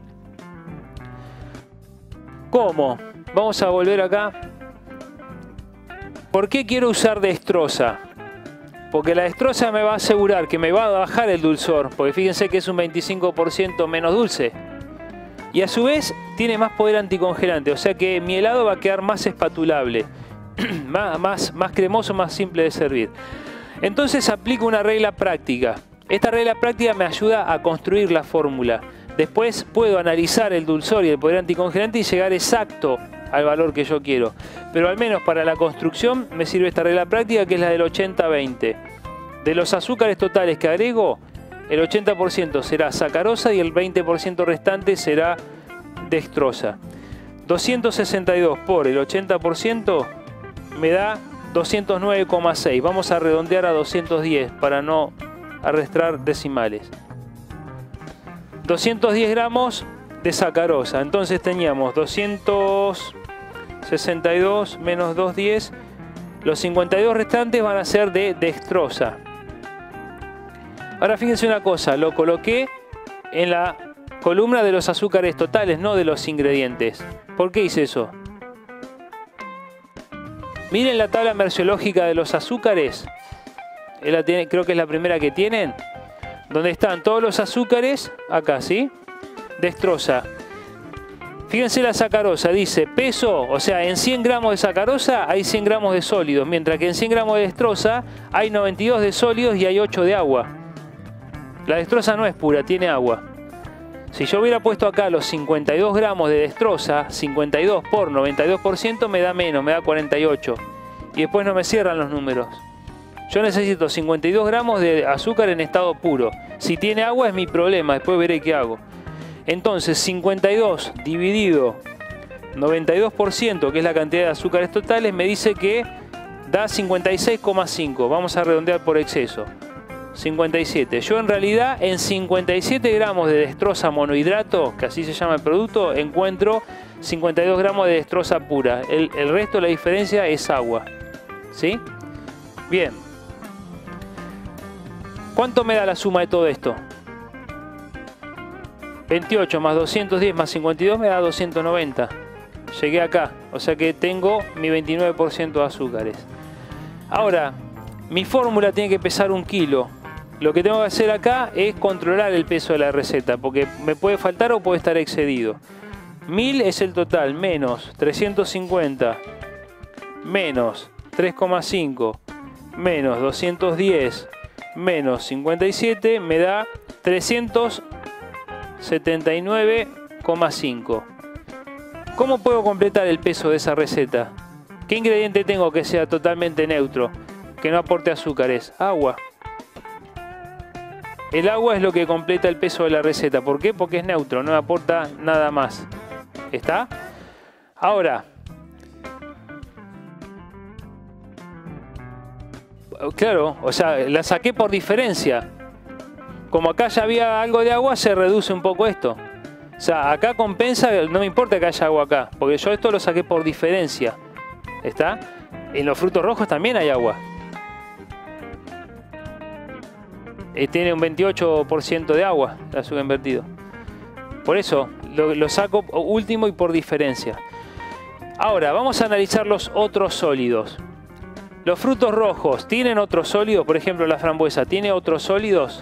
¿Cómo? Vamos a volver acá. ¿Por qué quiero usar dextrosa? Porque la dextrosa me va a asegurar que me va a bajar el dulzor, porque fíjense que es un veinticinco por ciento menos dulce. Y a su vez tiene más poder anticongelante, o sea que mi helado va a quedar más espatulable, más, más, más cremoso, más simple de servir. Entonces aplico una regla práctica. Esta regla práctica me ayuda a construir la fórmula. Después puedo analizar el dulzor y el poder anticongelante y llegar exacto al valor que yo quiero. Pero al menos para la construcción me sirve esta regla práctica, que es la del ochenta veinte. De los azúcares totales que agrego, el ochenta por ciento será sacarosa y el veinte por ciento restante será dextrosa. doscientos sesenta y dos por el ochenta por ciento me da doscientos nueve coma seis. Vamos a redondear a doscientos diez para no arrastrar decimales. doscientos diez gramos de sacarosa. Entonces teníamos doscientos sesenta y dos menos doscientos diez. Los cincuenta y dos restantes van a ser de dextrosa. Ahora fíjense una cosa, lo coloqué en la columna de los azúcares totales, no de los ingredientes. ¿Por qué hice eso? Miren la tabla merciológica de los azúcares. Él la tiene, creo que es la primera que tienen. Donde están todos los azúcares, acá, ¿sí? Dextrosa. Fíjense la sacarosa, dice peso, o sea, en cien gramos de sacarosa hay cien gramos de sólidos, mientras que en cien gramos de dextrosa hay noventa y dos de sólidos y hay ocho de agua. La dextrosa no es pura, tiene agua. Si yo hubiera puesto acá los cincuenta y dos gramos de dextrosa, cincuenta y dos por noventa y dos por ciento me da menos, me da cuarenta y ocho. Y después no me cierran los números. Yo necesito cincuenta y dos gramos de azúcar en estado puro. Si tiene agua es mi problema, después veré qué hago. Entonces cincuenta y dos dividido noventa y dos por ciento, que es la cantidad de azúcares totales, me dice que da cincuenta y seis coma cinco. Vamos a redondear por exceso. cincuenta y siete. Yo en realidad en cincuenta y siete gramos de dextrosa monohidrato, que así se llama el producto, encuentro cincuenta y dos gramos de dextrosa pura. El, el resto, la diferencia, es agua. ¿Sí? Bien. ¿Cuánto me da la suma de todo esto? veintiocho más doscientos diez más cincuenta y dos me da doscientos noventa. Llegué acá, o sea que tengo mi veintinueve por ciento de azúcares. Ahora, mi fórmula tiene que pesar un kilo. Lo que tengo que hacer acá es controlar el peso de la receta, porque me puede faltar o puede estar excedido. mil es el total, menos trescientos cincuenta, menos tres coma cinco, menos doscientos diez, menos cincuenta y siete, me da trescientos setenta y nueve coma cinco. ¿Cómo puedo completar el peso de esa receta? ¿Qué ingrediente tengo que sea totalmente neutro, que no aporte azúcares? Agua. El agua es lo que completa el peso de la receta. ¿Por qué? Porque es neutro, no aporta nada más. ¿Está? Ahora, claro, o sea, la saqué por diferencia. Como acá ya había algo de agua, se reduce un poco esto. O sea, acá compensa, no me importa que haya agua acá, porque yo esto lo saqué por diferencia. ¿Está? En los frutos rojos también hay agua. Eh, tiene un veintiocho por ciento de agua el azúcar invertido. Por eso lo, lo saco último y por diferencia. Ahora, vamos a analizar los otros sólidos. Los frutos rojos, ¿tienen otros sólidos? Por ejemplo, la frambuesa, ¿tiene otros sólidos?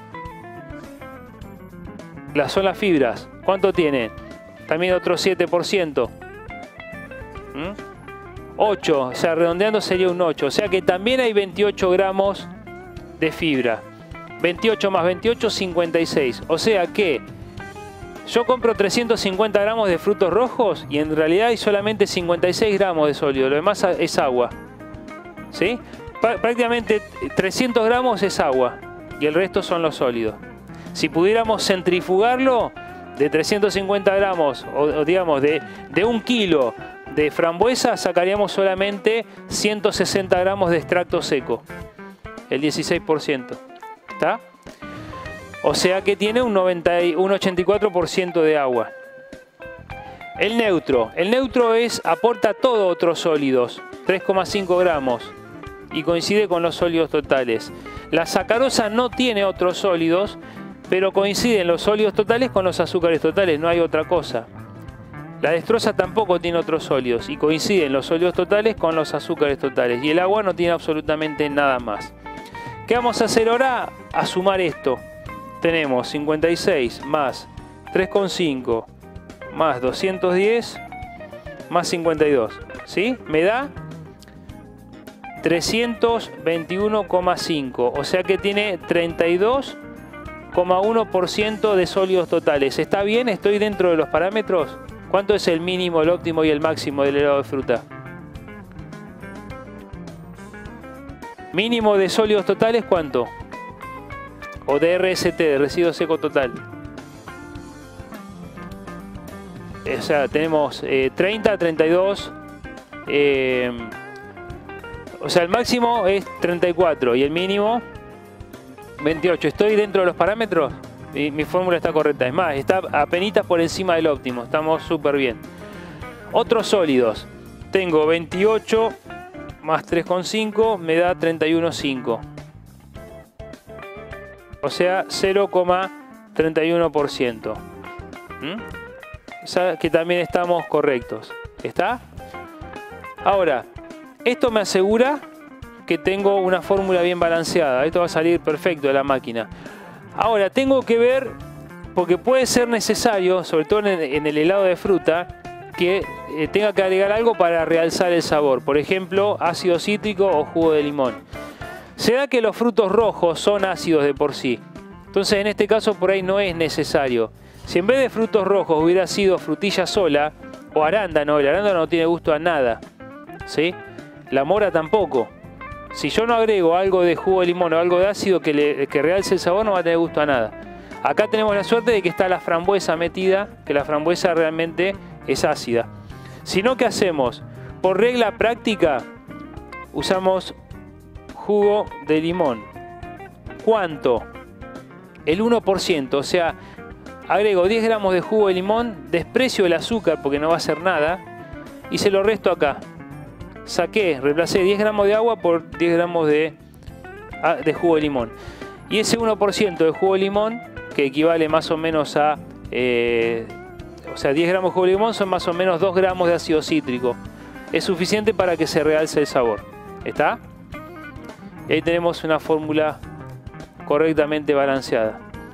Las son las fibras. ¿Cuánto tiene? También otro siete por ciento. ¿Mm? ocho, o sea, redondeando sería un ocho. O sea que también hay veintiocho gramos de fibra. veintiocho más veintiocho, cincuenta y seis. O sea que yo compro trescientos cincuenta gramos de frutos rojos y en realidad hay solamente cincuenta y seis gramos de sólido. Lo demás es agua. ¿Sí? Prácticamente trescientos gramos es agua y el resto son los sólidos. Si pudiéramos centrifugarlo, de trescientos cincuenta gramos, o, o digamos de, de un kilo de frambuesa, sacaríamos solamente ciento sesenta gramos de extracto seco, el dieciséis por ciento. ¿Está? O sea que tiene un, noventa, un ochenta y cuatro por ciento de agua. El neutro. El neutro es, aporta todo otros sólidos, tres coma cinco gramos, y coincide con los sólidos totales. La sacarosa no tiene otros sólidos, pero coinciden los sólidos totales con los azúcares totales, no hay otra cosa. La dextrosa tampoco tiene otros sólidos y coinciden los sólidos totales con los azúcares totales. Y el agua no tiene absolutamente nada más. ¿Qué vamos a hacer ahora? A sumar esto. Tenemos cincuenta y seis más tres coma cinco más doscientos diez más cincuenta y dos. ¿Sí? Me da trescientos veintiuno coma cinco. O sea que tiene treinta y dos coma uno por ciento de sólidos totales. ¿Está bien? ¿Estoy dentro de los parámetros? ¿Cuánto es el mínimo, el óptimo y el máximo del helado de fruta? Mínimo de sólidos totales, ¿cuánto? O de R S T, de residuo seco total. O sea, tenemos eh, treinta, treinta y dos. Eh, o sea, el máximo es treinta y cuatro y el mínimo veintiocho. ¿Estoy dentro de los parámetros? Mi, mi fórmula está correcta. Es más, está apenitas por encima del óptimo. Estamos súper bien. Otros sólidos. Tengo veintiocho más tres coma cinco me da treinta y uno coma cinco. O sea, cero coma treinta y uno por ciento. ¿Mm? O sea, que también estamos correctos. ¿Está? Ahora, esto me asegura que tengo una fórmula bien balanceada. Esto va a salir perfecto de la máquina. Ahora, tengo que ver, porque puede ser necesario, sobre todo en el, en el helado de fruta, que eh, tenga que agregar algo para realzar el sabor. Por ejemplo, ácido cítrico o jugo de limón. Se da que los frutos rojos son ácidos de por sí. Entonces, en este caso, por ahí no es necesario. Si en vez de frutos rojos hubiera sido frutilla sola o arándano, el arándano no tiene gusto a nada, ¿sí? La mora tampoco. Si yo no agrego algo de jugo de limón o algo de ácido que, le, que realce el sabor, no va a tener gusto a nada. Acá tenemos la suerte de que está la frambuesa metida, que la frambuesa realmente es ácida. Si no, ¿qué hacemos? Por regla práctica, usamos jugo de limón. ¿Cuánto? El uno por ciento, o sea, agrego diez gramos de jugo de limón, desprecio el azúcar porque no va a hacer nada, y se lo resto acá. Saqué, reemplacé diez gramos de agua por diez gramos de, de jugo de limón. Y ese uno por ciento de jugo de limón, que equivale más o menos a... Eh, o sea, diez gramos de jugo de limón son más o menos dos gramos de ácido cítrico. Es suficiente para que se realce el sabor. ¿Está? Y ahí tenemos una fórmula correctamente balanceada.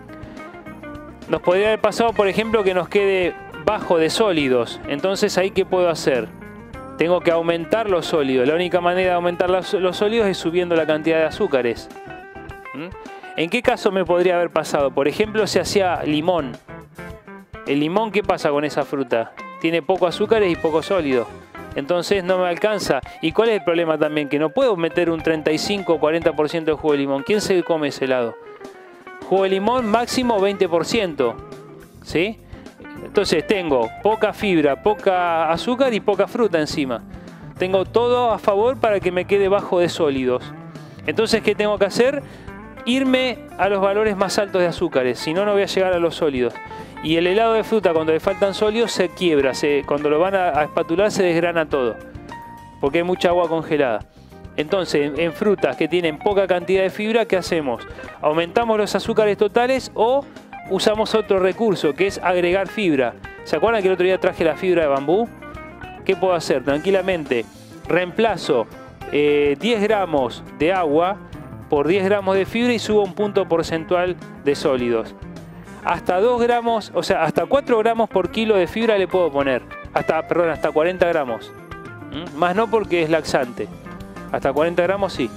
Nos podría haber pasado, por ejemplo, que nos quede bajo de sólidos. Entonces, ¿ahí qué puedo hacer? Tengo que aumentar los sólidos. La única manera de aumentar los, los sólidos es subiendo la cantidad de azúcares. ¿Mm? ¿En qué caso me podría haber pasado? Por ejemplo, se hacía limón. ¿El limón qué pasa con esa fruta? Tiene poco azúcares y poco sólido. Entonces no me alcanza. ¿Y cuál es el problema también? Que no puedo meter un treinta y cinco o cuarenta por ciento de jugo de limón. ¿Quién se come ese helado? Jugo de limón máximo veinte por ciento. ¿Sí? Entonces tengo poca fibra, poca azúcar y poca fruta encima. Tengo todo a favor para que me quede bajo de sólidos. Entonces, ¿qué tengo que hacer? Irme a los valores más altos de azúcares. Si no, no voy a llegar a los sólidos. Y el helado de fruta, cuando le faltan sólidos, se quiebra. Se, cuando lo van a, a espatular, se desgrana todo. Porque hay mucha agua congelada. Entonces, en, en frutas que tienen poca cantidad de fibra, ¿qué hacemos? Aumentamos los azúcares totales o usamos otro recurso, que es agregar fibra. ¿Se acuerdan que el otro día traje la fibra de bambú? ¿Qué puedo hacer? Tranquilamente, reemplazo eh, diez gramos de agua por diez gramos de fibra y subo un punto porcentual de sólidos. Hasta dos gramos, o sea, hasta cuatro gramos por kilo de fibra le puedo poner. Hasta, perdón, hasta cuarenta gramos. ¿Mm? Más no porque es laxante. Hasta cuarenta gramos sí.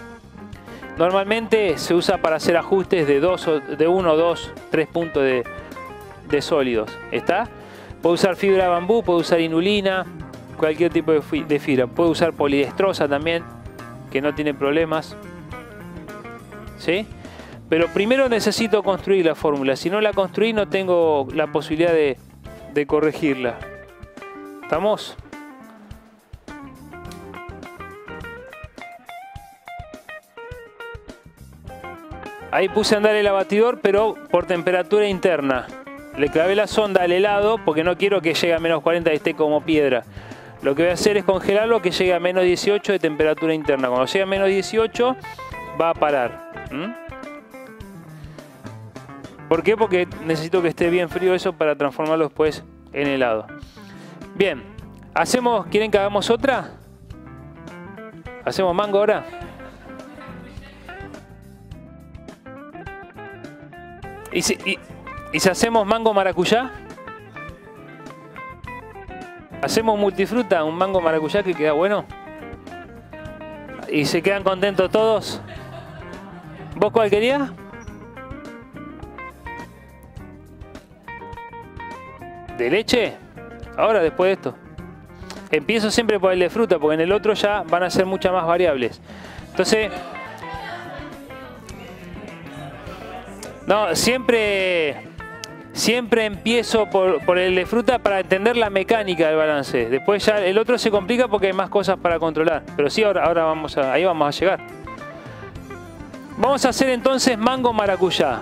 Normalmente se usa para hacer ajustes de, dos, de uno, dos, tres puntos de, de sólidos. ¿Está? Puedo usar fibra de bambú, puedo usar inulina, cualquier tipo de, de fibra. Puedo usar polidestrosa también, que no tiene problemas. ¿Sí? Pero primero necesito construir la fórmula. Si no la construí, no tengo la posibilidad de, de corregirla. ¿Estamos? Ahí puse a andar el abatidor, pero por temperatura interna. Le clavé la sonda al helado porque no quiero que llegue a menos cuarenta y esté como piedra. Lo que voy a hacer es congelarlo que llegue a menos dieciocho de temperatura interna. Cuando llegue a menos dieciocho va a parar. ¿Mm? ¿Por qué? Porque necesito que esté bien frío eso para transformarlo después en helado. Bien, hacemos, ¿quieren que hagamos otra? ¿Hacemos mango ahora? ¿Y si, y, y si hacemos mango maracuyá? ¿Hacemos multifruta, un mango maracuyá que queda bueno? ¿Y se quedan contentos todos? ¿Vos cuál querías? ¿De leche? Ahora, después de esto. Empiezo siempre por el de fruta, porque en el otro ya van a ser muchas más variables. Entonces... No, siempre... Siempre empiezo por, por el de fruta para entender la mecánica del balance. Después ya el otro se complica porque hay más cosas para controlar. Pero sí, ahora, ahora vamos a, ahí vamos a llegar. Vamos a hacer entonces mango maracuyá.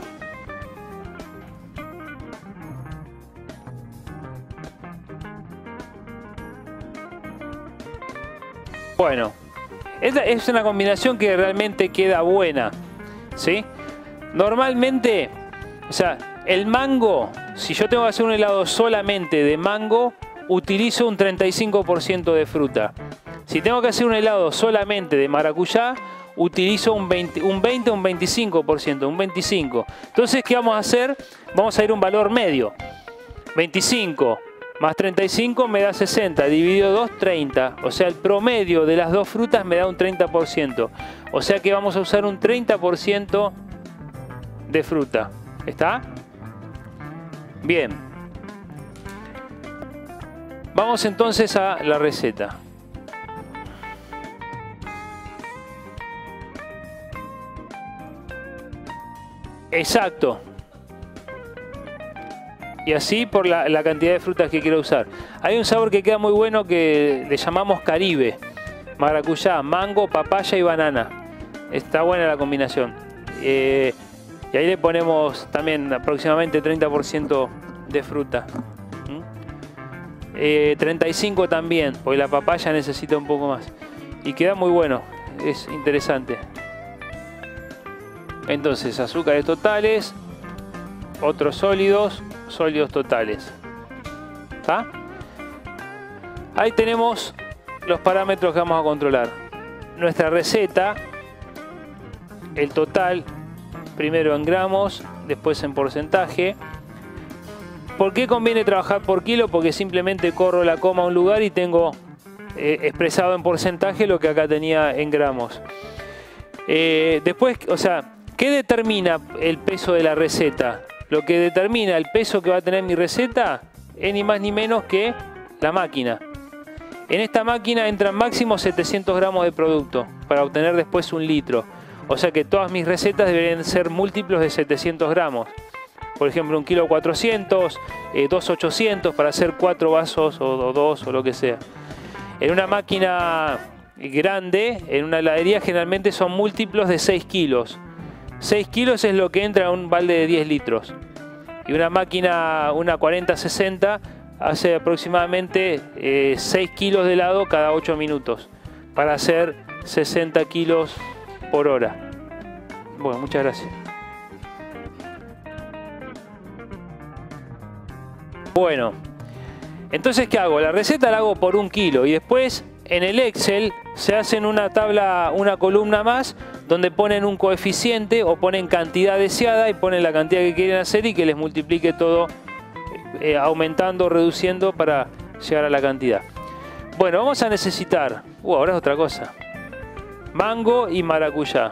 Bueno, esta es una combinación que realmente queda buena, ¿sí? Normalmente, o sea, el mango, si yo tengo que hacer un helado solamente de mango, utilizo un treinta y cinco por ciento de fruta. Si tengo que hacer un helado solamente de maracuyá, utilizo un veinte, un veinte, un veinticinco por ciento, un veinticinco por ciento. Entonces, ¿qué vamos a hacer? Vamos a ir a un valor medio. veinticinco más treinta y cinco me da sesenta, dividido dos, treinta. O sea, el promedio de las dos frutas me da un treinta por ciento. O sea que vamos a usar un treinta por ciento de fruta. ¿Está? Bien. Vamos entonces a la receta. Exacto. Y así por la, la cantidad de frutas que quiero usar. Hay un sabor que queda muy bueno que le llamamos Caribe. Maracuyá, mango, papaya y banana. Está buena la combinación. Eh, y ahí le ponemos también aproximadamente treinta por ciento de fruta. ¿Mm? Eh, treinta y cinco también, porque la papaya necesita un poco más. Y queda muy bueno. Es interesante. Entonces, azúcares totales, otros sólidos, sólidos totales. ¿Está? Ahí tenemos los parámetros que vamos a controlar. Nuestra receta, el total, primero en gramos, después en porcentaje. ¿Por qué conviene trabajar por kilo? Porque simplemente corro la coma a un lugar y tengo eh, expresado en porcentaje lo que acá tenía en gramos. Eh, después, o sea, ¿qué determina el peso de la receta? Lo que determina el peso que va a tener mi receta es ni más ni menos que la máquina. En esta máquina entran máximo setecientos gramos de producto para obtener después un litro. O sea que todas mis recetas deberían ser múltiplos de setecientos gramos. Por ejemplo, un kilo cuatrocientos, eh, dos ochocientos para hacer cuatro vasos o, o dos o lo que sea. En una máquina grande, en una heladería, generalmente son múltiplos de seis kilos. seis kilos es lo que entra en un balde de diez litros. Y una máquina, una cuarenta sesenta, hace aproximadamente eh, seis kilos de helado cada ocho minutos. Para hacer sesenta kilos por hora. Bueno, muchas gracias. Bueno, entonces ¿qué hago? La receta la hago por un kilo y después en el Excel se hacen una tabla, una columna más donde ponen un coeficiente o ponen cantidad deseada y ponen la cantidad que quieren hacer y que les multiplique todo eh, aumentando o reduciendo para llegar a la cantidad. Bueno, vamos a necesitar, uh, ahora es otra cosa, mango y maracuyá.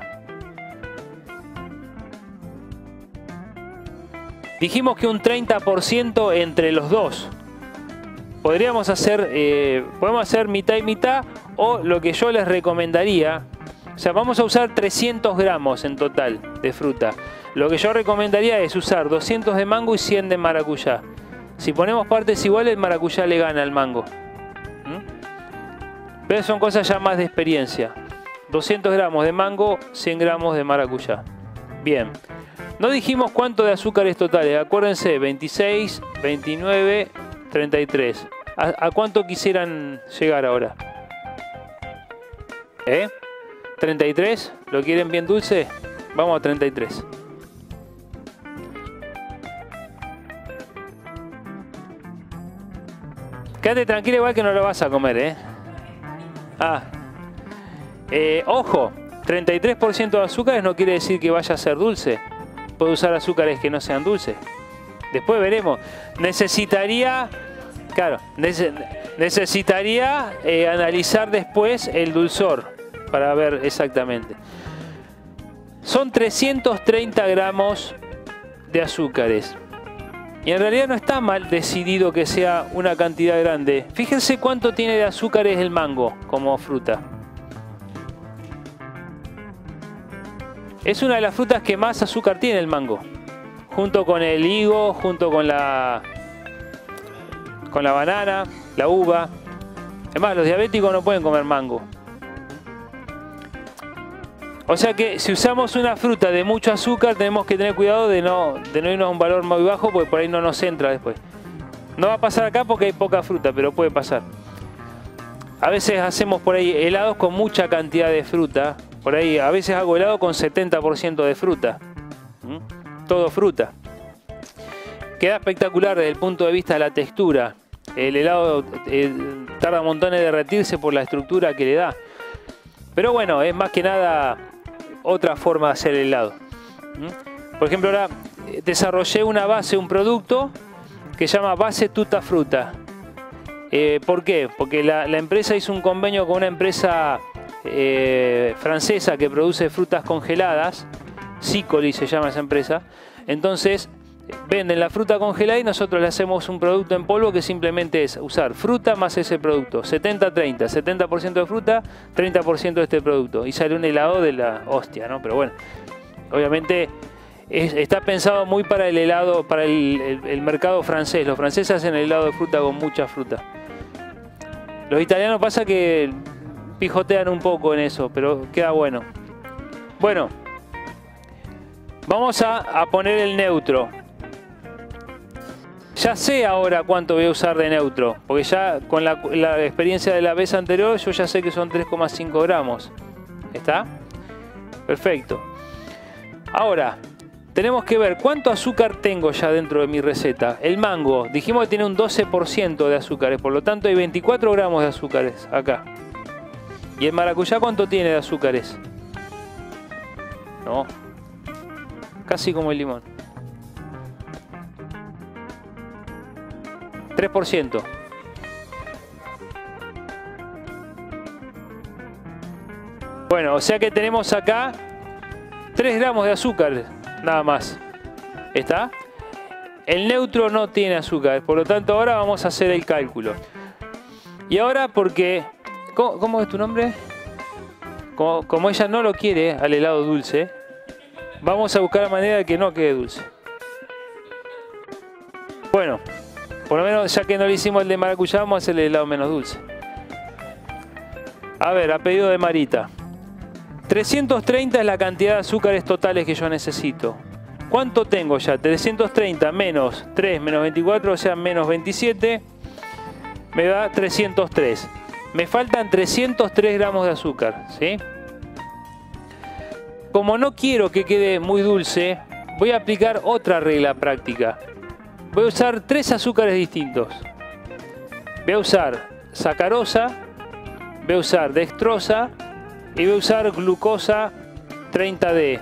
Dijimos que un treinta por ciento entre los dos. Podríamos hacer, eh, podemos hacer mitad y mitad o lo que yo les recomendaría. O sea, vamos a usar trescientos gramos en total de fruta. Lo que yo recomendaría es usar doscientos de mango y cien de maracuyá. Si ponemos partes iguales, el maracuyá le gana al mango. ¿Mm? Pero son cosas ya más de experiencia. doscientos gramos de mango, cien gramos de maracuyá. Bien. No dijimos cuánto de azúcares totales. Acuérdense, veintiséis, veintinueve, treinta y tres. ¿A, a cuánto quisieran llegar ahora? ¿Eh? ¿treinta y tres? ¿Lo quieren bien dulce? Vamos a treinta y tres. Quédate tranquilo igual que no lo vas a comer, ¿eh? Ah. Eh, ojo, treinta y tres por ciento de azúcares no quiere decir que vaya a ser dulce. Puede usar azúcares que no sean dulces. Después veremos. Necesitaría, claro, nece necesitaría eh, analizar después el dulzor para ver exactamente. Son trescientos treinta gramos de azúcares. Y en realidad no está mal decidido que sea una cantidad grande. Fíjense cuánto tiene de azúcares el mango como fruta. Es una de las frutas que más azúcar tiene el mango. Junto con el higo, junto con la, con la banana, la uva. Además, los diabéticos no pueden comer mango. O sea que si usamos una fruta de mucho azúcar tenemos que tener cuidado de no, de no irnos a un valor muy bajo porque por ahí no nos entra después. No va a pasar acá porque hay poca fruta, pero puede pasar. A veces hacemos por ahí helados con mucha cantidad de fruta. Por ahí a veces hago helado con setenta por ciento de fruta. ¿Mm? Todo fruta. Queda espectacular desde el punto de vista de la textura. El helado eh, tarda un montón en derretirse por la estructura que le da. Pero bueno, es más que nada otra forma de hacer el helado. ¿Mm? Por ejemplo, ahora desarrollé una base, un producto que se llama base Tutta Frutta. Eh, ¿Por qué? Porque la, la empresa hizo un convenio con una empresa eh, francesa que produce frutas congeladas. Sicoli se llama esa empresa. Entonces venden la fruta congelada y nosotros le hacemos un producto en polvo que simplemente es usar fruta más ese producto. setenta treinta, setenta por ciento de fruta, treinta por ciento de este producto. Y sale un helado de la hostia, ¿no? Pero bueno, obviamente es, está pensado muy para el helado, para el, el, el mercado francés. Los franceses hacen el helado de fruta con mucha fruta. Los italianos pasa que pijotean un poco en eso, pero queda bueno. Bueno, vamos a, a poner el neutro. Ya sé ahora cuánto voy a usar de neutro, porque ya con la, la experiencia de la vez anterior yo ya sé que son tres coma cinco gramos. ¿Está? Perfecto. Ahora, tenemos que ver cuánto azúcar tengo ya dentro de mi receta. El mango, dijimos que tiene un doce por ciento de azúcares, por lo tanto hay veinticuatro gramos de azúcares acá. ¿Y el maracuyá cuánto tiene de azúcares? No, casi como el limón. tres por ciento. Bueno, o sea que tenemos acá tres gramos de azúcar, nada más. ¿Está? El neutro no tiene azúcar, por lo tanto ahora vamos a hacer el cálculo. Y ahora porque... ¿Cómo, cómo es tu nombre? Como, como ella no lo quiere al helado dulce, vamos a buscar la manera de que no quede dulce. Bueno, por lo menos ya que no le hicimos el de maracuyá, vamos a hacer el helado menos dulce. A ver, a pedido de Marita. trescientos treinta es la cantidad de azúcares totales que yo necesito. ¿Cuánto tengo ya? trescientos treinta menos tres menos veinticuatro, o sea, menos veintisiete, me da trescientos tres. Me faltan trescientos tres gramos de azúcar, ¿sí? Como no quiero que quede muy dulce, voy a aplicar otra regla práctica. Voy a usar tres azúcares distintos. Voy a usar sacarosa, voy a usar dextrosa y voy a usar glucosa treinta D.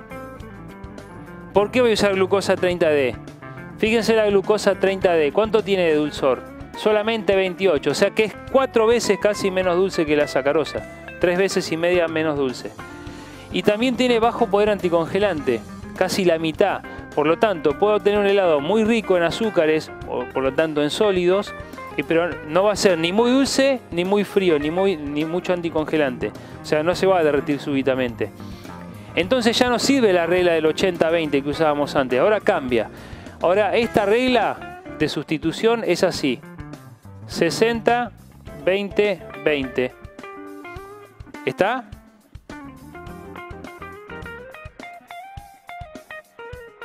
¿Por qué voy a usar glucosa treinta D? Fíjense la glucosa treinta D. ¿Cuánto tiene de dulzor? Solamente veintiocho. O sea que es cuatro veces casi menos dulce que la sacarosa. Tres veces y media menos dulce. Y también tiene bajo poder anticongelante. Casi la mitad. Por lo tanto, puedo tener un helado muy rico en azúcares, o por lo tanto en sólidos, pero no va a ser ni muy dulce, ni muy frío, ni, muy, ni mucho anticongelante. O sea, no se va a derretir súbitamente. Entonces ya no sirve la regla del ochenta veinte que usábamos antes. Ahora cambia. Ahora esta regla de sustitución es así. sesenta, veinte, veinte. ¿Está?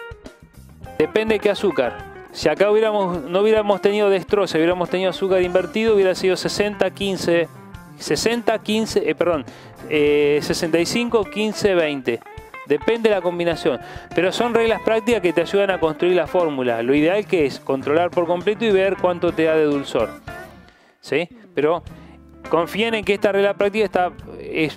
Depende de qué azúcar. Si acá hubiéramos, no hubiéramos tenido destroza, hubiéramos tenido azúcar invertido, hubiera sido sesenta, quince, sesenta, quince, eh, perdón, eh, sesenta y cinco, quince, veinte. Depende de la combinación. Pero son reglas prácticas que te ayudan a construir la fórmula. Lo ideal que es controlar por completo y ver cuánto te da de dulzor. ¿Sí? Pero confíen en que esta regla práctica está, es...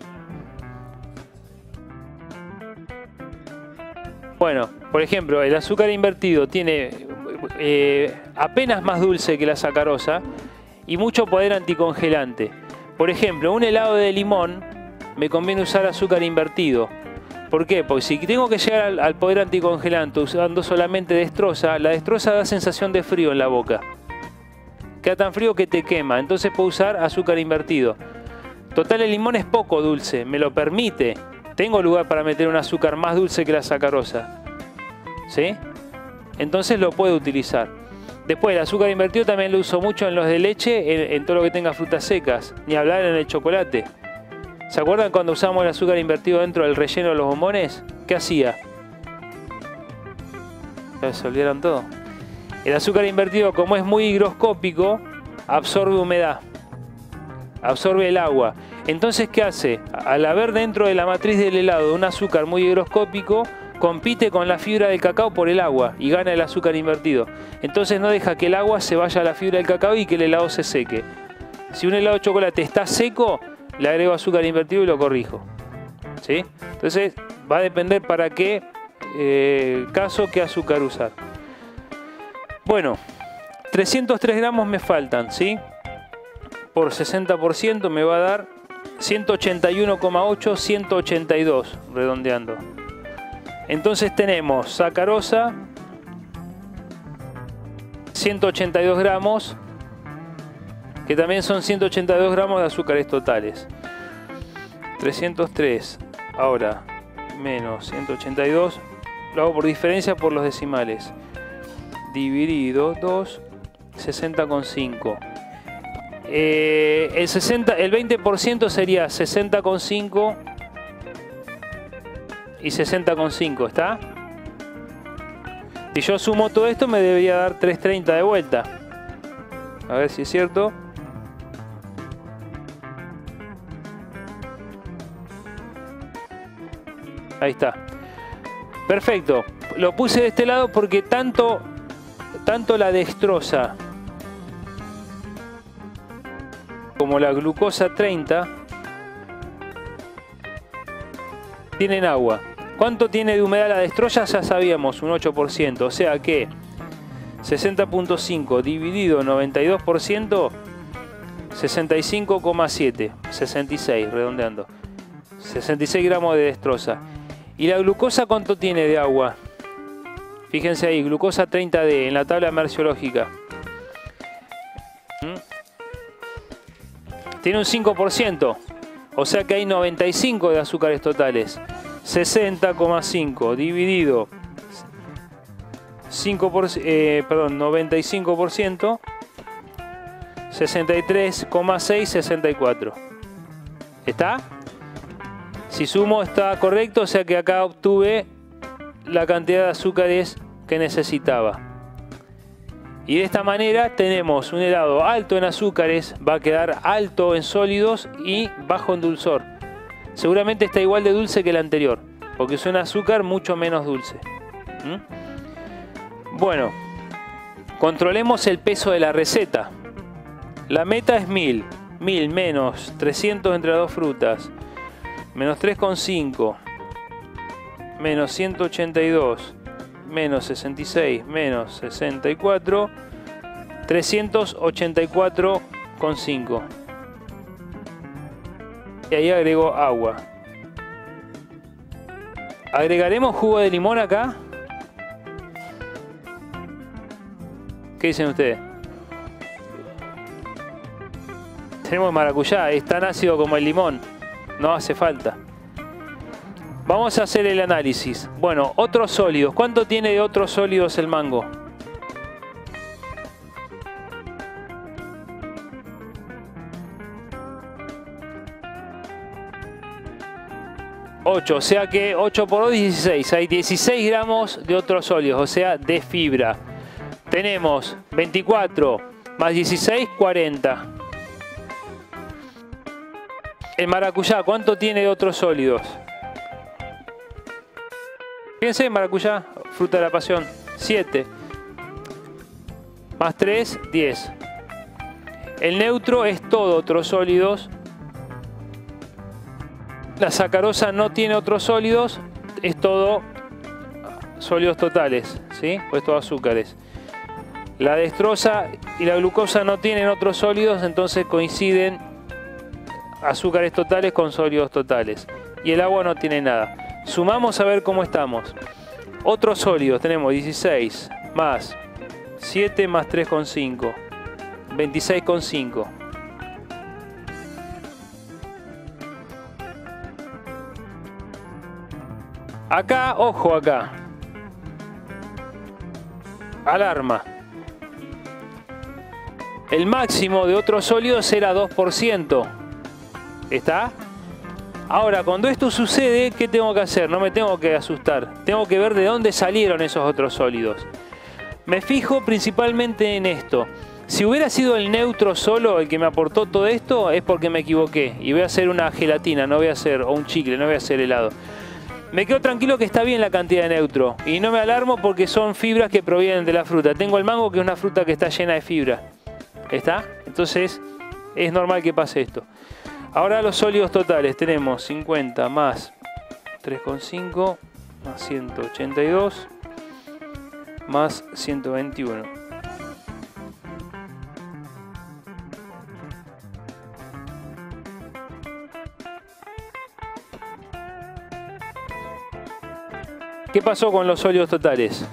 Bueno, por ejemplo, el azúcar invertido tiene eh, apenas más dulce que la sacarosa y mucho poder anticongelante. Por ejemplo, un helado de limón me conviene usar azúcar invertido. ¿Por qué? Porque si tengo que llegar al, al poder anticongelante usando solamente destroza, la destroza da sensación de frío en la boca. Queda tan frío que te quema, entonces puedo usar azúcar invertido. Total, el limón es poco dulce, me lo permite. Tengo lugar para meter un azúcar más dulce que la sacarosa. ¿Sí? Entonces lo puedo utilizar. Después, el azúcar invertido también lo uso mucho en los de leche, en, en todo lo que tenga frutas secas. Ni hablar en el chocolate. ¿Se acuerdan cuando usamos el azúcar invertido dentro del relleno de los bombones? ¿Qué hacía? Ya se olvidaron todo. El azúcar invertido, como es muy higroscópico, absorbe humedad. Absorbe el agua. Entonces, ¿qué hace? Al haber dentro de la matriz del helado un azúcar muy higroscópico, compite con la fibra del cacao por el agua y gana el azúcar invertido. Entonces no deja que el agua se vaya a la fibra del cacao y que el helado se seque. Si un helado de chocolate está seco, le agrego azúcar invertido y lo corrijo. ¿Sí? Entonces va a depender para qué eh, caso, qué azúcar usar. Bueno, trescientos tres gramos me faltan, ¿sí? Por sesenta por ciento me va a dar ciento ochenta y uno coma ocho, ciento ochenta y dos, redondeando. Entonces tenemos sacarosa, ciento ochenta y dos gramos, que también son ciento ochenta y dos gramos de azúcares totales. trescientos tres, ahora, menos ciento ochenta y dos, lo hago por diferencia por los decimales. Dividido dos, sesenta coma cinco. Eh, el, sesenta, el veinte por ciento sería sesenta coma cinco y sesenta coma cinco, ¿está? Si yo sumo todo esto me debería dar trescientos treinta de vuelta. A ver si es cierto. Ahí está. Perfecto. Lo puse de este lado porque tanto, tanto la dextrosa como la glucosa treinta tienen agua. ¿Cuánto tiene de humedad la dextrosa? Ya sabíamos, un ocho por ciento. O sea que sesenta punto cinco dividido noventa y dos por ciento, sesenta y cinco coma siete. sesenta y seis, redondeando. sesenta y seis gramos de dextrosa. ¿Y la glucosa cuánto tiene de agua? Fíjense ahí, glucosa treinta D en la tabla merciológica. ¿Mm? Tiene un cinco por ciento. O sea que hay noventa y cinco de azúcares totales. sesenta coma cinco dividido cinco por, eh, perdón, noventa y cinco por ciento. sesenta y tres coma seis, sesenta y cuatro. ¿Está? Si sumo está correcto, o sea que acá obtuve la cantidad de azúcares que necesitaba. Y de esta manera tenemos un helado alto en azúcares, va a quedar alto en sólidos y bajo en dulzor. Seguramente está igual de dulce que el anterior, porque es un azúcar mucho menos dulce. ¿Mm? Bueno, controlemos el peso de la receta. La meta es mil. mil menos trescientos entre las dos frutas, menos tres coma cinco, menos ciento ochenta y dos, menos sesenta y seis, menos sesenta y cuatro, trescientos ochenta y cuatro coma cinco. Y ahí agrego agua. ¿Agregaremos jugo de limón acá? ¿Qué dicen ustedes? Tenemos maracuyá, es tan ácido como el limón. No hace falta. Vamos a hacer el análisis. Bueno, otros sólidos. ¿Cuánto tiene de otros sólidos el mango? ocho, o sea que ocho por dos, dieciséis. Hay dieciséis gramos de otros sólidos, o sea, de fibra. Tenemos veinticuatro más dieciséis, cuarenta. El maracuyá, ¿cuánto tiene de otros sólidos? Fíjense, maracuyá, fruta de la pasión, siete. Más tres, diez. El neutro es todo otros sólidos. La sacarosa no tiene otros sólidos, es todo sólidos totales, ¿sí? Pues todo azúcares. La dextrosa y la glucosa no tienen otros sólidos, entonces coinciden azúcares totales con sólidos totales. Y el agua no tiene nada. Sumamos a ver cómo estamos. Otros sólidos tenemos dieciséis más siete más tres coma cinco. veintiséis coma cinco. Acá, ojo acá. Alarma. El máximo de otros sólidos era dos por ciento. ¿Está? Ahora, cuando esto sucede, ¿qué tengo que hacer? No me tengo que asustar. Tengo que ver de dónde salieron esos otros sólidos. Me fijo principalmente en esto. Si hubiera sido el neutro solo el que me aportó todo esto, es porque me equivoqué. Y voy a hacer una gelatina, no voy a hacer, o un chicle, no voy a hacer helado. Me quedo tranquilo que está bien la cantidad de neutro. Y no me alarmo porque son fibras que provienen de la fruta. Tengo el mango, que es una fruta que está llena de fibra. ¿Está? Entonces, es normal que pase esto. Ahora los sólidos totales. Tenemos cincuenta más tres coma cinco más ciento ochenta y dos más ciento veintiuno. ¿Qué pasó con los sólidos totales?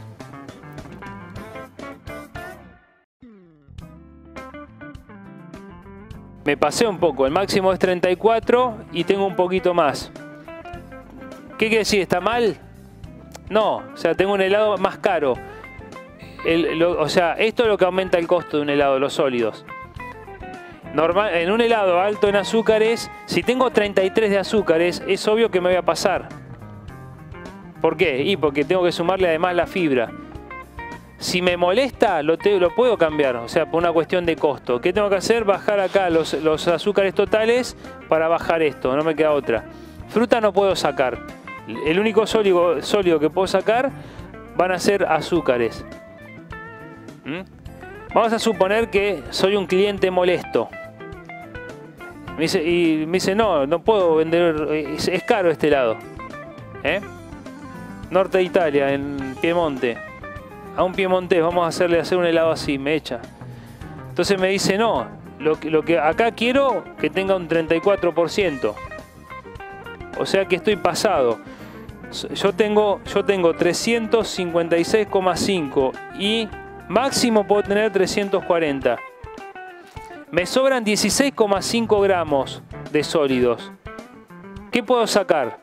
Me pasé un poco, el máximo es treinta y cuatro y tengo un poquito más. ¿Qué quiere decir? ¿Está mal? No, o sea, tengo un helado más caro. El, lo, o sea, esto es lo que aumenta el costo de un helado, los sólidos. Normal, en un helado alto en azúcares, si tengo treinta y tres de azúcares, es obvio que me voy a pasar. ¿Por qué? Y porque tengo que sumarle además la fibra. Si me molesta, lo, te, lo puedo cambiar, o sea, por una cuestión de costo. ¿Qué tengo que hacer? Bajar acá los, los azúcares totales para bajar esto, no me queda otra. Fruta no puedo sacar. El único sólido, sólido que puedo sacar van a ser azúcares. ¿Mm? Vamos a suponer que soy un cliente molesto. Me dice, y me dice, no, no puedo vender, es, es caro este helado. ¿Eh? Norte de Italia, en Piemonte. A un piemontés vamos a hacerle hacer un helado así, me echa. Entonces me dice, no, lo que, lo que acá quiero que tenga un treinta y cuatro por ciento. O sea que estoy pasado. Yo tengo, yo tengo trescientos cincuenta y seis coma cinco y máximo puedo tener trescientos cuarenta. Me sobran dieciséis coma cinco gramos de sólidos. ¿Qué puedo sacar?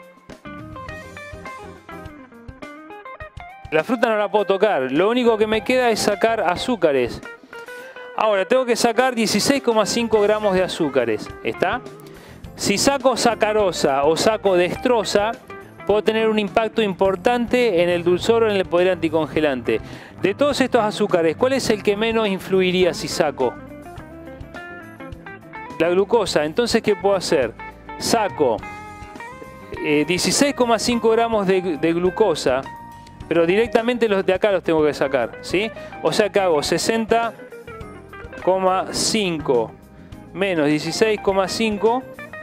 La fruta no la puedo tocar. Lo único que me queda es sacar azúcares. Ahora, tengo que sacar dieciséis coma cinco gramos de azúcares. ¿Está? Si saco sacarosa o saco dextrosa, puedo tener un impacto importante en el dulzor o en el poder anticongelante. De todos estos azúcares, ¿cuál es el que menos influiría si saco? La glucosa. Entonces, ¿qué puedo hacer? Saco eh, dieciséis coma cinco gramos de, de glucosa, pero directamente los de acá los tengo que sacar, ¿sí? O sea que hago sesenta coma cinco menos dieciséis coma cinco.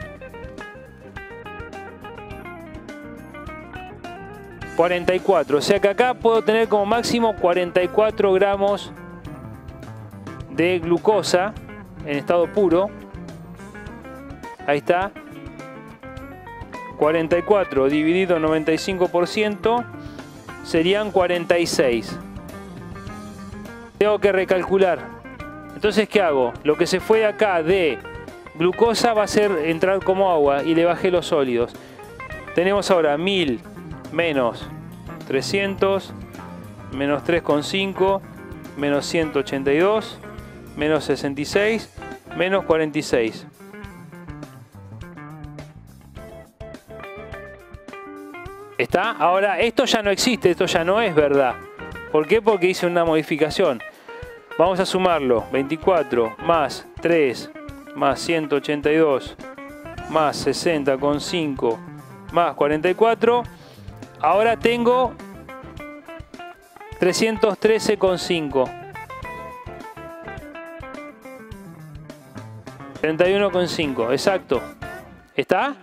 cuarenta y cuatro. O sea que acá puedo tener como máximo cuarenta y cuatro gramos de glucosa en estado puro. Ahí está. cuarenta y cuatro dividido noventa y cinco por ciento. Serían cuarenta y seis. Tengo que recalcular. Entonces, ¿qué hago? Lo que se fue de acá de glucosa va a ser entrar como agua y le bajé los sólidos. Tenemos ahora mil menos trescientos menos tres coma cinco menos ciento ochenta y dos menos sesenta y seis menos cuarenta y seis. ¿Está? Ahora, esto ya no existe, esto ya no es verdad. ¿Por qué? Porque hice una modificación. Vamos a sumarlo. veinticuatro más tres más ciento ochenta y dos más sesenta coma cinco más cuarenta y cuatro. Ahora tengo trescientos trece coma cinco. treinta y uno coma cinco, exacto. ¿Está?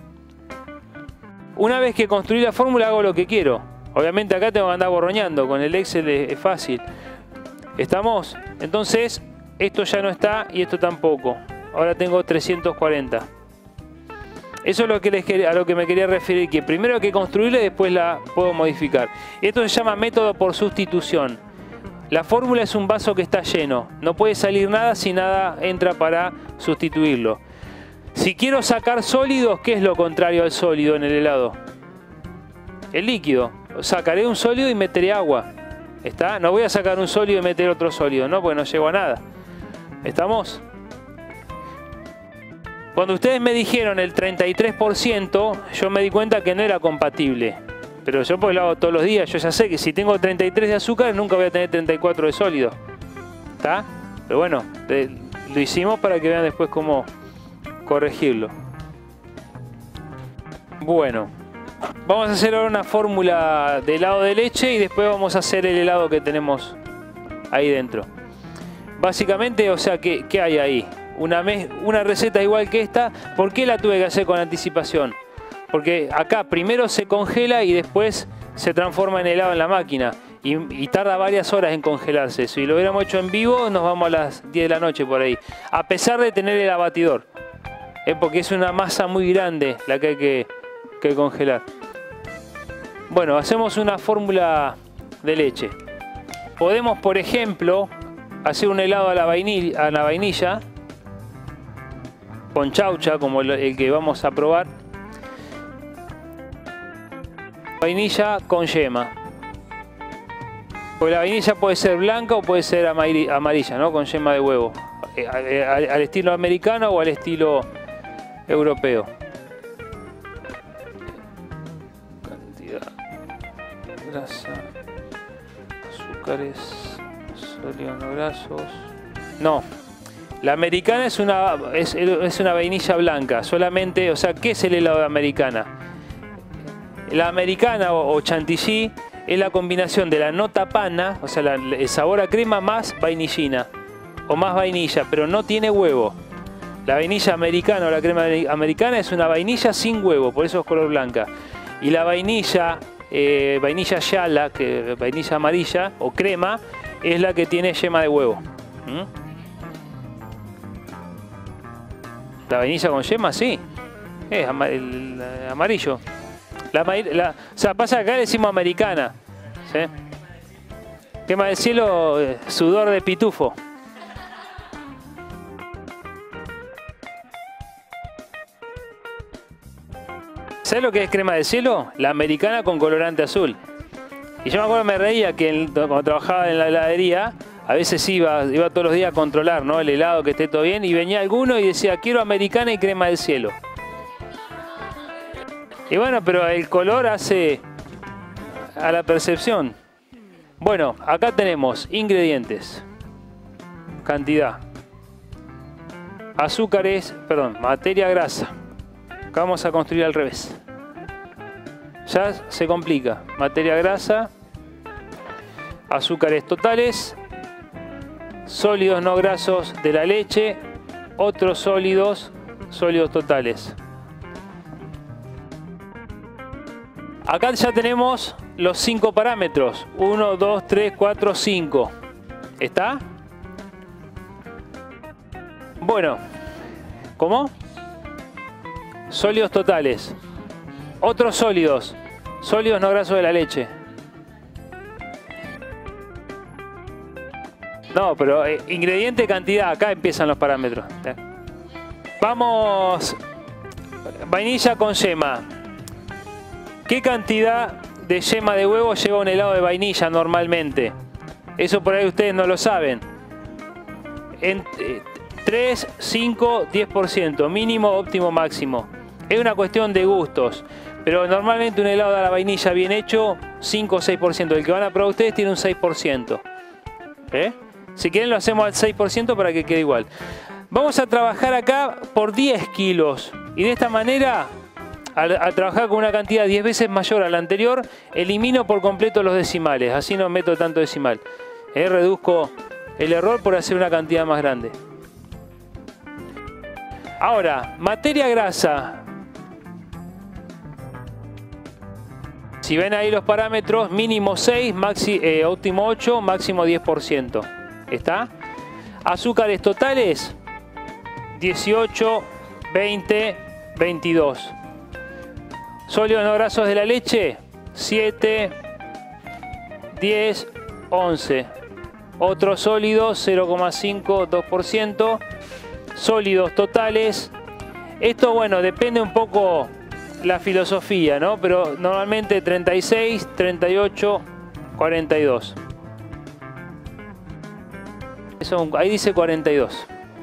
Una vez que construí la fórmula hago lo que quiero. Obviamente acá tengo que andar borroñando, con el Excel es fácil. ¿Estamos? Entonces, esto ya no está y esto tampoco. Ahora tengo trescientos cuarenta. Eso es lo que les quería, a lo que me quería referir, que primero hay que construirla y después la puedo modificar. Esto se llama método por sustitución. La fórmula es un vaso que está lleno. No puede salir nada si nada entra para sustituirlo. Si quiero sacar sólidos, ¿qué es lo contrario al sólido en el helado? El líquido. Sacaré un sólido y meteré agua. ¿Está? No voy a sacar un sólido y meter otro sólido, ¿no? Porque no llego a nada. ¿Estamos? Cuando ustedes me dijeron el treinta y tres por ciento, yo me di cuenta que no era compatible. Pero yo pues lo hago todos los días. Yo ya sé que si tengo treinta y tres de azúcar, nunca voy a tener treinta y cuatro de sólido. ¿Está? Pero bueno, lo hicimos para que vean después cómo corregirlo. Bueno, vamos a hacer ahora una fórmula de helado de leche y después vamos a hacer el helado que tenemos ahí dentro. Básicamente, o sea, ¿qué, qué hay ahí? Una, una receta igual que esta. ¿Por qué la tuve que hacer con anticipación? Porque acá primero se congela y después se transforma en helado en la máquina. Y, y tarda varias horas en congelarse. Si lo hubiéramos hecho en vivo, nos vamos a las diez de la noche por ahí. A pesar de tener el abatidor. ¿Eh? Porque es una masa muy grande la que hay que, que congelar. Bueno, hacemos una fórmula de leche. Podemos, por ejemplo, hacer un helado a la vainilla, a la vainilla con chaucha, como el, el que vamos a probar. Vainilla con yema. Porque la vainilla puede ser blanca o puede ser amarilla, ¿no? Con yema de huevo. Al, al estilo americano o al estilo europeo. Cantidad. Grasa. Azúcares. Sólidos no grasos. No. La americana es una, es, es una vainilla blanca. Solamente, o sea, ¿qué es el helado de americana? La americana o, o chantilly es la combinación de la nota pana, o sea, la, el sabor a crema más vainillina. O más vainilla, pero no tiene huevo. La vainilla americana o la crema americana es una vainilla sin huevo, por eso es color blanca. Y la vainilla, eh, vainilla yala, que vainilla amarilla o crema, es la que tiene yema de huevo. ¿Mm? La vainilla con yema, sí. Es amar el, el amarillo. La, la, o sea, pasa que acá le decimos americana. ¿Sí? Crema del cielo, eh, sudor de pitufo. ¿Sabes lo que es crema del cielo? La americana con colorante azul. Y yo me acuerdo, me reía que el, cuando trabajaba en la heladería, a veces iba, iba todos los días a controlar, ¿no? El helado, que esté todo bien, y venía alguno y decía, quiero americana y crema del cielo. Y bueno, pero el color hace a la percepción. Bueno, acá tenemos ingredientes, cantidad, azúcares, perdón, materia grasa. Acá vamos a construir al revés. Ya se complica. Materia grasa, azúcares totales, sólidos no grasos de la leche, otros sólidos, sólidos totales. Acá ya tenemos los cinco parámetros. uno, dos, tres, cuatro, cinco. ¿Está? Bueno. ¿Cómo? Sólidos totales. Otros sólidos. Sólidos no grasos de la leche. No, pero eh, ingrediente, cantidad. Acá empiezan los parámetros. ¿Eh? Vamos. Vainilla con yema. ¿Qué cantidad de yema de huevo lleva un helado de vainilla normalmente? Eso por ahí ustedes no lo saben. En, eh, tres, cinco, diez por ciento. Mínimo, óptimo, máximo. Es una cuestión de gustos. Pero normalmente un helado de la vainilla bien hecho, cinco o seis por ciento. El que van a probar ustedes tiene un seis por ciento. ¿Eh? Si quieren lo hacemos al seis por ciento para que quede igual. Vamos a trabajar acá por diez kilos. Y de esta manera, al, al trabajar con una cantidad diez veces mayor a la anterior, elimino por completo los decimales. Así no meto tanto decimal. ¿Eh? Reduzco el error por hacer una cantidad más grande. Ahora, materia grasa. Si ven ahí los parámetros, mínimo seis, maxi, eh, óptimo ocho, máximo diez por ciento. ¿Está? Azúcares totales, dieciocho, veinte, veintidós. Sólidos no grasos de la leche, siete, diez, once. Otros sólidos, cero coma cinco, dos por ciento. Sólidos totales. Esto, bueno, depende un poco la filosofía, ¿no? Pero normalmente treinta y seis, treinta y ocho, cuarenta y dos. Eso, ahí dice cuarenta y dos.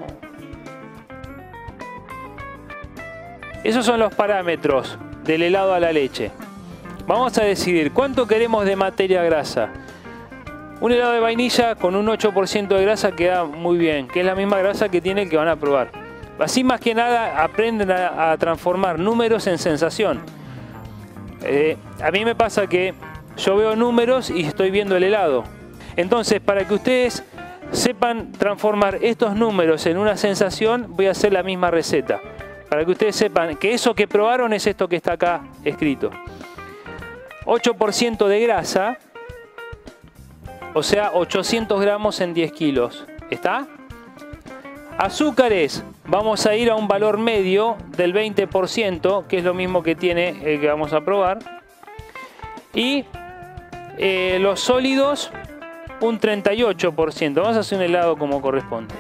Esos son los parámetros del helado a la leche. Vamos a decidir cuánto queremos de materia grasa. Un helado de vainilla con un ocho por ciento de grasa queda muy bien, que es la misma grasa que tiene el que van a probar. Así más que nada aprenden a, a transformar números en sensación. Eh, a mí me pasa que yo veo números y estoy viendo el helado. Entonces, para que ustedes sepan transformar estos números en una sensación, voy a hacer la misma receta. Para que ustedes sepan que eso que probaron es esto que está acá escrito. ocho por ciento de grasa, o sea, ochocientos gramos en diez kilos. ¿Está? Azúcares, vamos a ir a un valor medio del veinte por ciento, que es lo mismo que tiene el que vamos a probar. Y eh, los sólidos, un treinta y ocho por ciento. Vamos a hacer un helado como corresponde.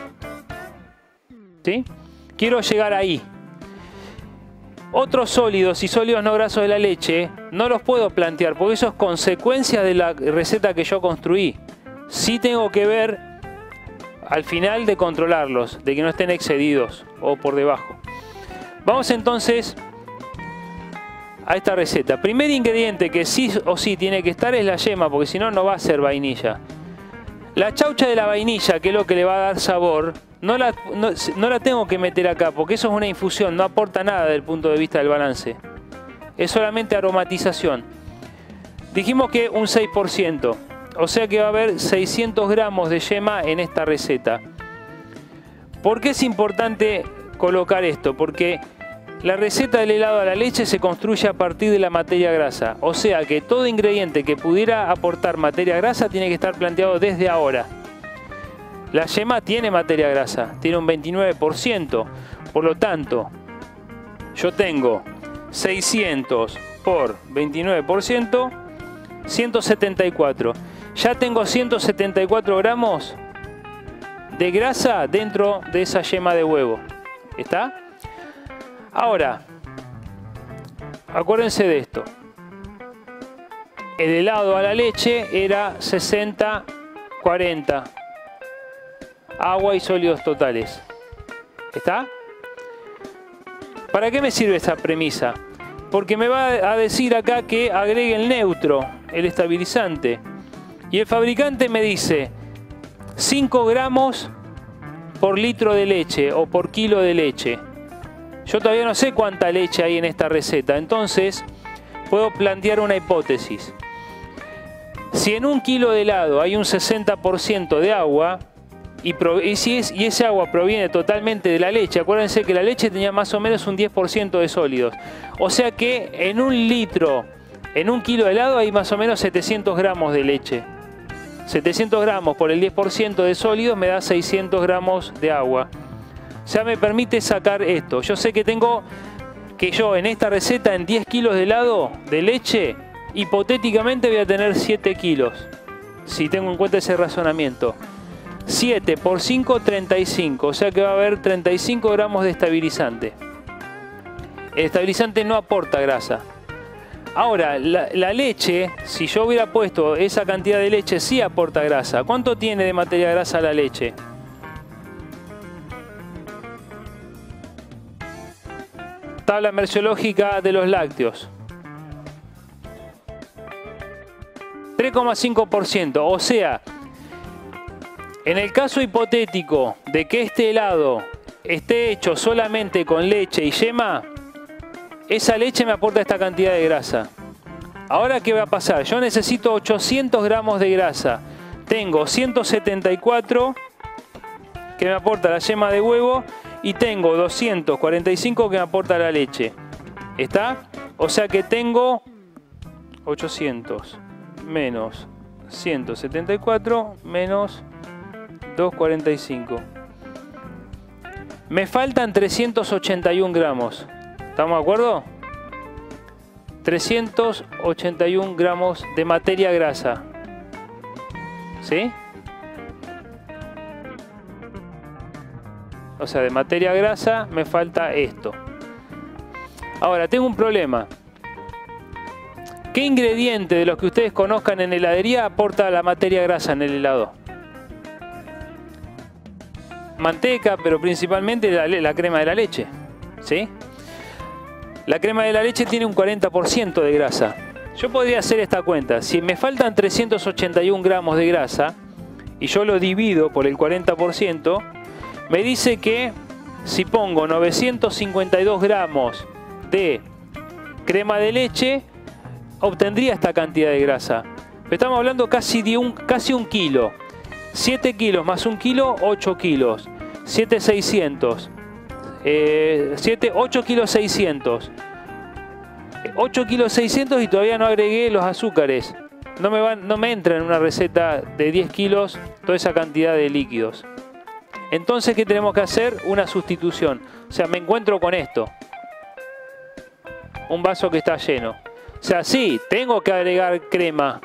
¿Sí? Quiero llegar ahí. Otros sólidos y sólidos no grasos de la leche no los puedo plantear porque eso es consecuencia de la receta que yo construí. Sí tengo que ver al final de controlarlos, de que no estén excedidos o por debajo. Vamos entonces a esta receta. Primer ingrediente que sí o sí tiene que estar es la yema, porque si no, no va a ser vainilla. La chaucha de la vainilla, que es lo que le va a dar sabor, no la, no, no la tengo que meter acá, porque eso es una infusión, no aporta nada desde el punto de vista del balance. Es solamente aromatización. Dijimos que un seis por ciento. O sea que va a haber seiscientos gramos de yema en esta receta. ¿Por qué es importante colocar esto? Porque la receta del helado a la leche se construye a partir de la materia grasa. O sea que todo ingrediente que pudiera aportar materia grasa tiene que estar planteado desde ahora. La yema tiene materia grasa, tiene un veintinueve por ciento. Por lo tanto, yo tengo seiscientos por veintinueve por ciento, ciento setenta y cuatro. Ya tengo ciento setenta y cuatro gramos de grasa dentro de esa yema de huevo. ¿Está? Ahora, acuérdense de esto. El helado a la leche era sesenta cuarenta. Agua y sólidos totales. ¿Está? ¿Para qué me sirve esta premisa? Porque me va a decir acá que agregue el neutro, el estabilizante. Y el fabricante me dice cinco gramos por litro de leche o por kilo de leche. Yo todavía no sé cuánta leche hay en esta receta, entonces puedo plantear una hipótesis. Si en un kilo de helado hay un sesenta por ciento de agua y, y, si es, y ese agua proviene totalmente de la leche, acuérdense que la leche tenía más o menos un diez por ciento de sólidos. O sea que en un litro, en un kilo de helado hay más o menos setecientos gramos de leche. setecientos gramos por el diez por ciento de sólidos me da seiscientos gramos de agua. O sea, me permite sacar esto. Yo sé que tengo que yo en esta receta en diez kilos de helado de leche, hipotéticamente voy a tener siete kilos. Si tengo en cuenta ese razonamiento. siete por cinco, treinta y cinco. O sea que va a haber treinta y cinco gramos de estabilizante. El estabilizante no aporta grasa. Ahora, la, la leche, si yo hubiera puesto esa cantidad de leche, sí aporta grasa. ¿Cuánto tiene de materia grasa la leche? Tabla merciológica de los lácteos. coma cinco por ciento. O sea, en el caso hipotético de que este helado esté hecho solamente con leche y yema, esa leche me aporta esta cantidad de grasa. Ahora, ¿qué va a pasar? Yo necesito ochocientos gramos de grasa. Tengo ciento setenta y cuatro que me aporta la yema de huevo y tengo doscientos cuarenta y cinco que me aporta la leche. ¿Está? O sea que tengo ochocientos menos ciento setenta y cuatro menos doscientos cuarenta y cinco. Me faltan trescientos ochenta y uno gramos. ¿Estamos de acuerdo? trescientos ochenta y uno gramos de materia grasa. ¿Sí? O sea, de materia grasa me falta esto. Ahora, tengo un problema. ¿Qué ingrediente de los que ustedes conozcan en heladería aporta la materia grasa en el helado? Manteca, pero principalmente la, la crema de la leche. ¿Sí? La crema de la leche tiene un cuarenta por ciento de grasa. Yo podría hacer esta cuenta. Si me faltan trescientos ochenta y uno gramos de grasa y yo lo divido por el cuarenta por ciento, me dice que si pongo novecientos cincuenta y dos gramos de crema de leche, obtendría esta cantidad de grasa. Estamos hablando casi de un, casi un kilo. siete kilos más un kilo, ocho kilos. siete seiscientos. Eh, siete, ocho kilos seiscientos. ocho kilos seiscientos y todavía no agregué los azúcares. No me, van, no me entra en una receta de diez kilos toda esa cantidad de líquidos. Entonces, ¿qué tenemos que hacer? Una sustitución. O sea, me encuentro con esto. Un vaso que está lleno. O sea, sí, tengo que agregar crema.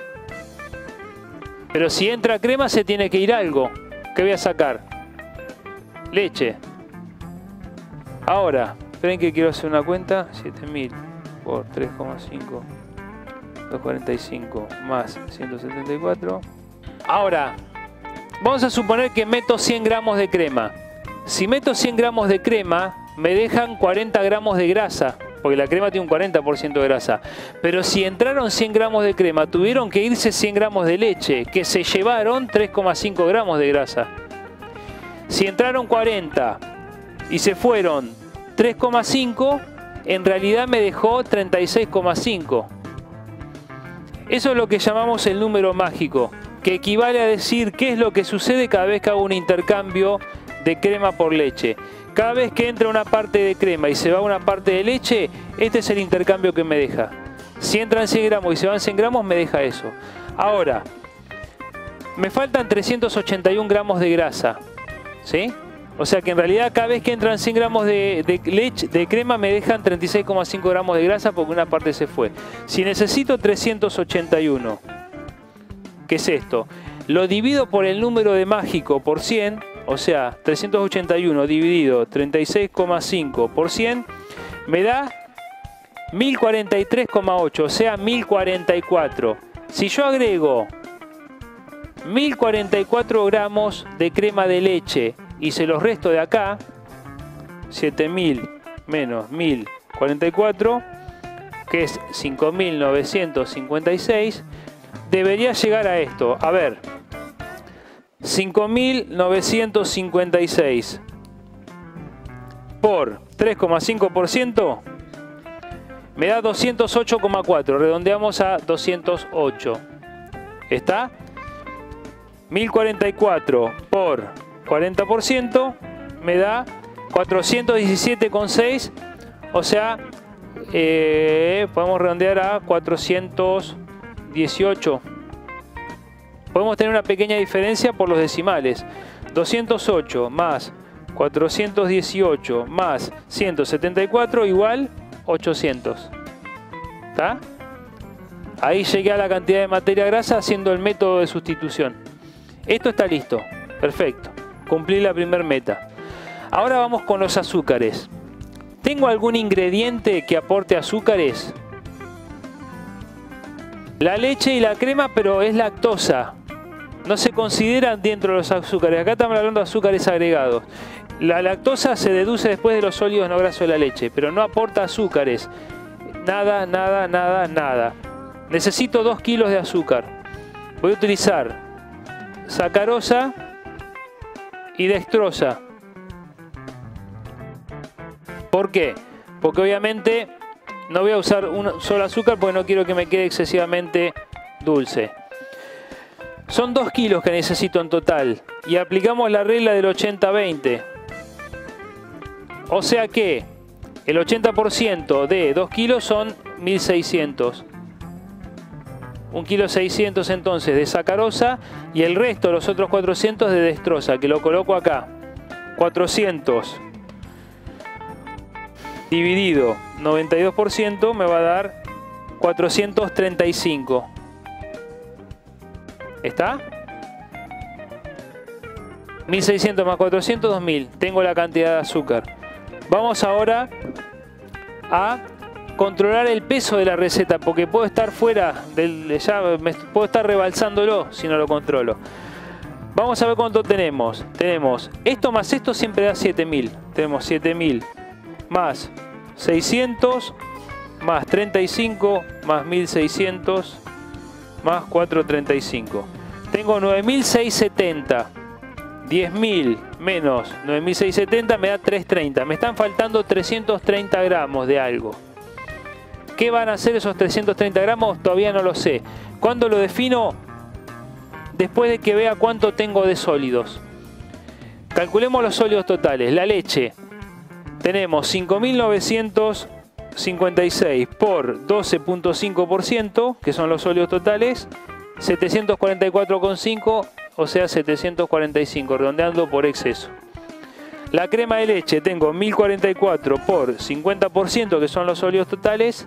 Pero si entra crema, se tiene que ir algo. ¿Qué voy a sacar? Leche. Ahora, esperen que quiero hacer una cuenta. siete mil por tres coma cinco. doscientos cuarenta y cinco más ciento setenta y cuatro. Ahora, vamos a suponer que meto cien gramos de crema. Si meto cien gramos de crema, me dejan cuarenta gramos de grasa. Porque la crema tiene un cuarenta por ciento de grasa. Pero si entraron cien gramos de crema, tuvieron que irse cien gramos de leche, que se llevaron tres coma cinco gramos de grasa. Si entraron cuarenta y se fueron tres coma cinco, en realidad me dejó treinta y seis coma cinco. Eso es lo que llamamos el número mágico, que equivale a decir qué es lo que sucede cada vez que hago un intercambio de crema por leche. Cada vez que entra una parte de crema y se va una parte de leche, este es el intercambio que me deja. Si entran cien gramos y se van cien gramos, me deja eso. Ahora, me faltan trescientos ochenta y uno gramos de grasa. ¿Sí? O sea que en realidad cada vez que entran cien gramos de, de, leche, de crema me dejan treinta y seis coma cinco gramos de grasa porque una parte se fue. Si necesito trescientos ochenta y uno, ¿qué es esto? Lo divido por el número de mágico por cien. O sea, trescientos ochenta y uno dividido treinta y seis coma cinco por cien me da mil cuarenta y tres coma ocho, o sea, mil cuarenta y cuatro. Si yo agrego mil cuarenta y cuatro gramos de crema de leche y se los resto de acá, siete mil menos mil cuarenta y cuatro, que es cinco mil novecientos cincuenta y seis, debería llegar a esto. A ver. cinco mil novecientos cincuenta y seis por tres coma cinco por ciento me da doscientos ocho coma cuatro. Redondeamos a doscientos ocho. ¿Está? mil cuarenta y cuatro por cuarenta por ciento me da cuatrocientos diecisiete coma seis. O sea, eh, podemos redondear a cuatrocientos dieciocho. Podemos tener una pequeña diferencia por los decimales. doscientos ocho más cuatrocientos dieciocho más ciento setenta y cuatro igual ochocientos. ¿Está? Ahí llegué a la cantidad de materia grasa haciendo el método de sustitución. Esto está listo. Perfecto. Cumplí la primera meta. Ahora vamos con los azúcares. ¿Tengo algún ingrediente que aporte azúcares? La leche y la crema, pero es lactosa. No se consideran dentro de los azúcares. Acá estamos hablando de azúcares agregados. La lactosa se deduce después de los sólidos no grasos de la leche, pero no aporta azúcares. Nada, nada, nada, nada. Necesito dos kilos de azúcar. voy a utilizar sacarosa y dextrosa. ¿Por qué? Porque obviamente no voy a usar un solo azúcar porque no quiero que me quede excesivamente dulce. Son dos kilos que necesito en total y aplicamos la regla del ochenta veinte. O sea que el ochenta por ciento de dos kilos son mil seiscientos. un kilo seiscientos entonces de sacarosa y el resto, los otros cuatrocientos de dextrosa, que lo coloco acá. cuatrocientos dividido noventa y dos por ciento me va a dar cuatrocientos treinta y cinco. ¿Está? mil seiscientos más cuatrocientos, dos mil. Tengo la cantidad de azúcar. Vamos ahora a controlar el peso de la receta, porque puedo estar fuera del, ya me, puedo estar rebalsándolo si no lo controlo. Vamos a ver cuánto tenemos. Tenemos esto más esto siempre da siete mil. Tenemos siete mil más seiscientos más treinta y cinco más mil seiscientos más cuatrocientos treinta y cinco. Tengo nueve mil seiscientos setenta. diez mil menos nueve mil seiscientos setenta me da trescientos treinta. Me están faltando trescientos treinta gramos de algo. ¿Qué van a hacer esos trescientos treinta gramos? Todavía no lo sé. ¿Cuándo lo defino? Después de que vea cuánto tengo de sólidos. Calculemos los sólidos totales. La leche. Tenemos cinco mil novecientos cincuenta y seis por doce punto cinco por ciento, que son los sólidos totales, setecientos cuarenta y cuatro coma cinco, o sea setecientos cuarenta y cinco, redondeando por exceso. La crema de leche tengo mil cuarenta y cuatro por cincuenta por ciento, que son los sólidos totales,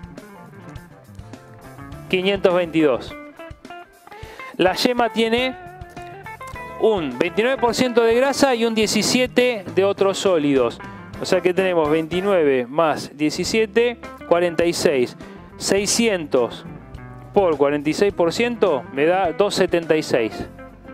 quinientos veintidós. La yema tiene un veintinueve por ciento de grasa y un diecisiete por ciento de otros sólidos. O sea que tenemos veintinueve más diecisiete, cuarenta y seis. seiscientos por cuarenta y seis por ciento me da doscientos setenta y seis.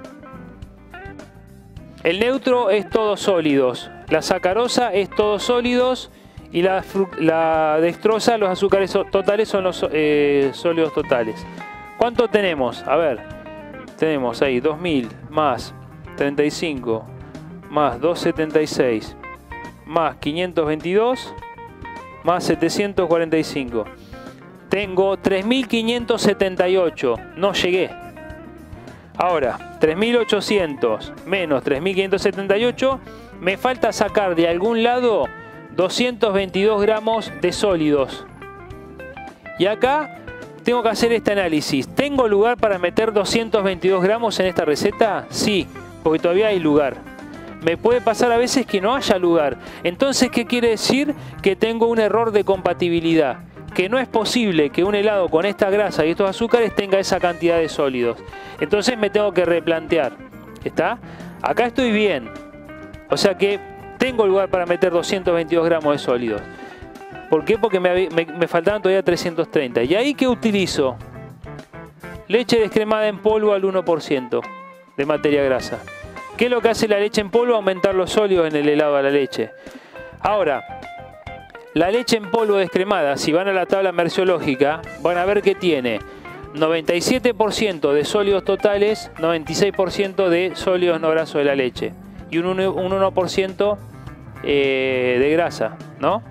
El neutro es todos sólidos. La sacarosa es todos sólidos. Y la, la dextrosa, los azúcares totales son los eh, sólidos totales. ¿Cuánto tenemos? A ver. Tenemos ahí dos mil más treinta y cinco más doscientos setenta y seis más quinientos veintidós más setecientos cuarenta y cinco. Tengo tres mil quinientos setenta y ocho. No llegué. Ahora, tres mil ochocientos menos tres mil quinientos setenta y ocho. Me falta sacar de algún lado doscientos veintidós gramos de sólidos. Y acá tengo que hacer este análisis. ¿Tengo lugar para meter doscientos veintidós gramos en esta receta? Sí, porque todavía hay lugar. Me puede pasar a veces que no haya lugar. Entonces, ¿qué quiere decir? Que tengo un error de compatibilidad. Que no es posible que un helado con esta grasa y estos azúcares tenga esa cantidad de sólidos. Entonces me tengo que replantear. ¿Está? Acá estoy bien. O sea que tengo lugar para meter doscientos veintidós gramos de sólidos. ¿Por qué? Porque me, me, me faltaban todavía trescientos treinta. ¿Y ahí qué utilizo? Leche descremada en polvo al uno por ciento de materia grasa. ¿Qué es lo que hace la leche en polvo? Aumentar los sólidos en el helado a la leche. Ahora, la leche en polvo descremada, si van a la tabla merciológica, van a ver que tiene noventa y siete por ciento de sólidos totales, noventa y seis por ciento de sólidos no grasos de la leche y un uno por ciento eh, de grasa, ¿no?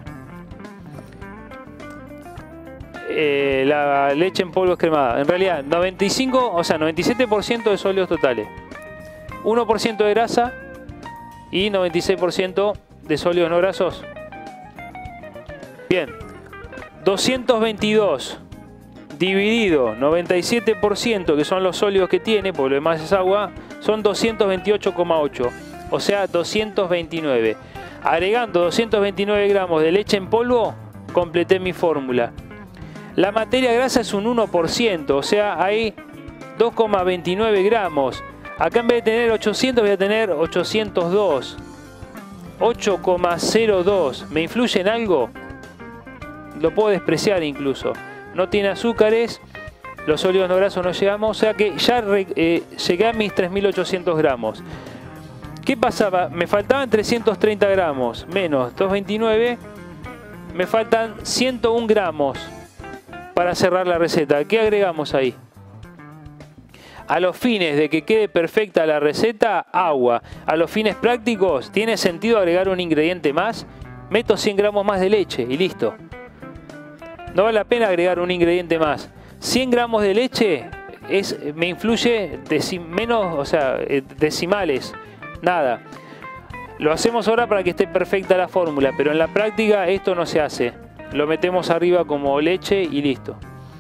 Eh, la leche en polvo descremada. En realidad, noventa y cinco, o sea, noventa y siete por ciento de sólidos totales. uno por ciento de grasa y noventa y seis por ciento de sólidos no grasos. Bien, doscientos veintidós dividido noventa y siete por ciento, que son los sólidos que tiene, porque lo demás es agua, son doscientos veintiocho coma ocho, o sea, doscientos veintinueve. Agregando doscientos veintinueve gramos de leche en polvo, completé mi fórmula. La materia grasa es un uno por ciento, o sea, hay dos coma veintinueve gramos. Acá en vez de tener ochocientos voy a tener ochocientos dos. ocho coma cero dos. ¿Me influye en algo? Lo puedo despreciar incluso. No tiene azúcares. Los sólidos no grasos no llegamos. O sea que ya eh, llegué a mis tres mil ochocientos gramos. ¿Qué pasaba? Me faltaban trescientos treinta gramos. Menos doscientos veintinueve. Me faltan ciento uno gramos para cerrar la receta. ¿Qué agregamos ahí? a los fines de que quede perfecta la receta, agua. A los fines prácticos, ¿tiene sentido agregar un ingrediente más? Meto cien gramos más de leche y listo. No vale la pena agregar un ingrediente más. cien gramos de leche es, me influye menos, o sea, decimales, nada. Lo hacemos ahora para que esté perfecta la fórmula, pero en la práctica esto no se hace. Lo metemos arriba como leche y listo.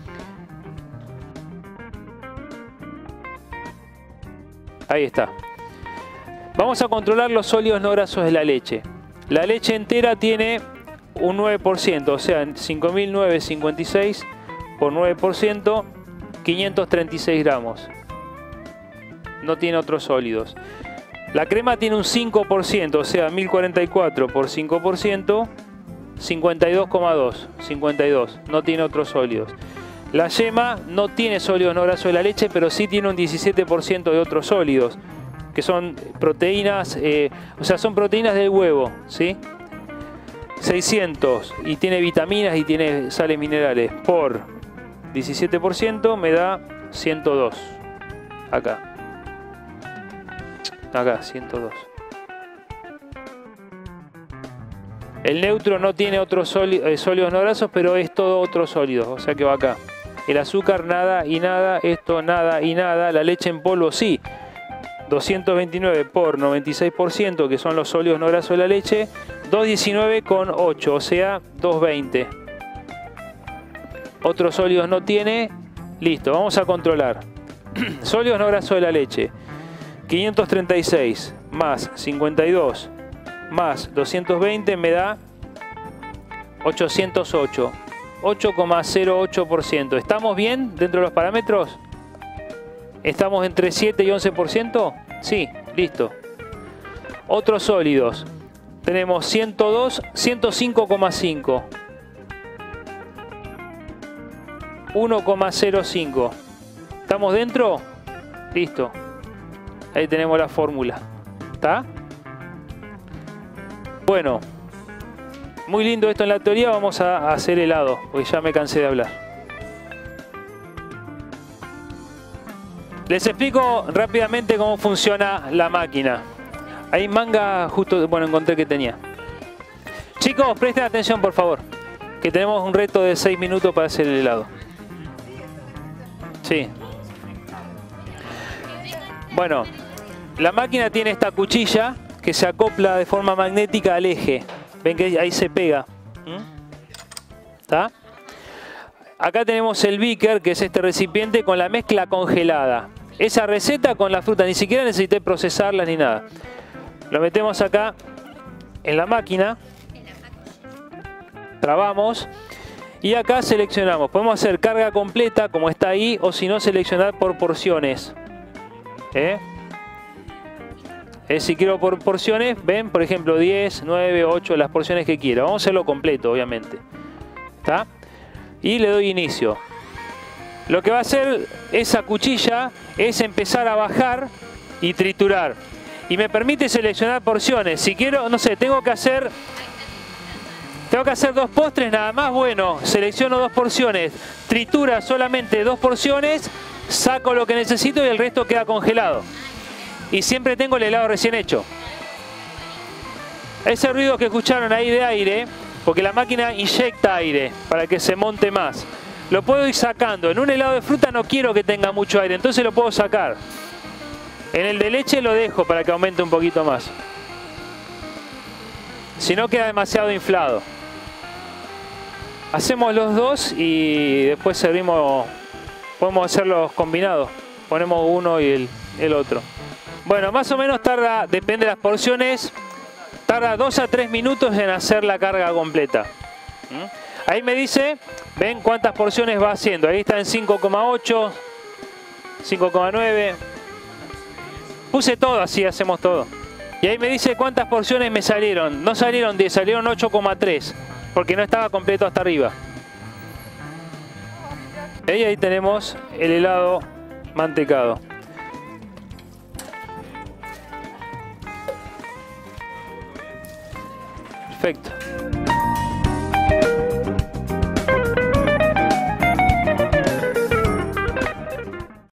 Ahí está. Vamos a controlar los sólidos no grasos de la leche. La leche entera tiene un nueve por ciento, o sea, cinco mil novecientos cincuenta y seis por nueve por ciento, quinientos treinta y seis gramos. No tiene otros sólidos. La crema tiene un cinco por ciento, o sea, mil cuarenta y cuatro por cinco por ciento, cincuenta y dos coma dos, cincuenta y dos. No tiene otros sólidos. La yema no tiene sólidos no grasos de la leche, pero sí tiene un diecisiete por ciento de otros sólidos, que son proteínas, eh, o sea, son proteínas del huevo, ¿sí? seiscientos, y tiene vitaminas y tiene sales minerales, por diecisiete por ciento me da ciento dos. Acá. Acá, ciento dos. El neutro no tiene otros sólidos no grasos, pero es todo otros sólidos, o sea que va acá. El azúcar nada y nada, esto nada y nada. La leche en polvo sí. doscientos veintinueve por noventa y seis por ciento, que son los sólidos no grasos de la leche. doscientos diecinueve coma ocho, o sea, doscientos veinte. Otros sólidos no tiene. Listo, vamos a controlar. Sólidos no grasos de la leche. quinientos treinta y seis más cincuenta y dos más doscientos veinte me da ochocientos ocho. ocho coma cero ocho por ciento. ¿Estamos bien dentro de los parámetros? ¿Estamos entre siete y once por ciento? Sí, listo. Otros sólidos. Tenemos ciento dos, ciento cinco coma cinco. uno coma cero cinco. ¿Estamos dentro? Listo. Ahí tenemos la fórmula. ¿Está? Bueno. Muy lindo esto en la teoría, vamos a hacer helado, porque ya me cansé de hablar. Les explico rápidamente cómo funciona la máquina. Hay manga justo, bueno, encontré que tenía. Chicos, presten atención por favor, que tenemos un reto de seis minutos para hacer el helado. Sí. Bueno, la máquina tiene esta cuchilla que se acopla de forma magnética al eje. Ven que ahí se pega. ¿Está? Acá tenemos el beaker, que es este recipiente con la mezcla congelada. Esa receta con la fruta, ni siquiera necesité procesarla ni nada. Lo metemos acá en la máquina. Trabamos. Y acá seleccionamos. Podemos hacer carga completa, como está ahí, o si no, seleccionar por porciones. ¿Eh? Eh, si quiero por porciones, ven, por ejemplo, diez, nueve, ocho, las porciones que quiera. Vamos a hacerlo completo, obviamente. ¿Está? Y le doy inicio. Lo que va a hacer esa cuchilla es empezar a bajar y triturar. Y me permite seleccionar porciones. Si quiero, no sé, tengo que hacer... Tengo que hacer dos postres nada más. Bueno, selecciono dos porciones. Tritura solamente dos porciones. Saco lo que necesito y el resto queda congelado. Y siempre tengo el helado recién hecho. Ese ruido que escucharon ahí de aire, porque la máquina inyecta aire para que se monte más. Lo puedo ir sacando. En un helado de fruta no quiero que tenga mucho aire, entonces lo puedo sacar. En el de leche lo dejo para que aumente un poquito más. Si no, queda demasiado inflado. Hacemos los dos y después servimos. Podemos hacerlos combinados. Ponemos uno y el, el otro. Bueno, más o menos tarda, depende de las porciones, tarda dos a tres minutos en hacer la carga completa. ¿Mm? Ahí me dice, ven cuántas porciones va haciendo. Ahí está en cinco coma ocho, cinco coma nueve. Puse todo, así hacemos todo. Y ahí me dice cuántas porciones me salieron. No salieron diez, salieron ocho coma tres, porque no estaba completo hasta arriba. Y ahí tenemos el helado mantecado. Perfecto.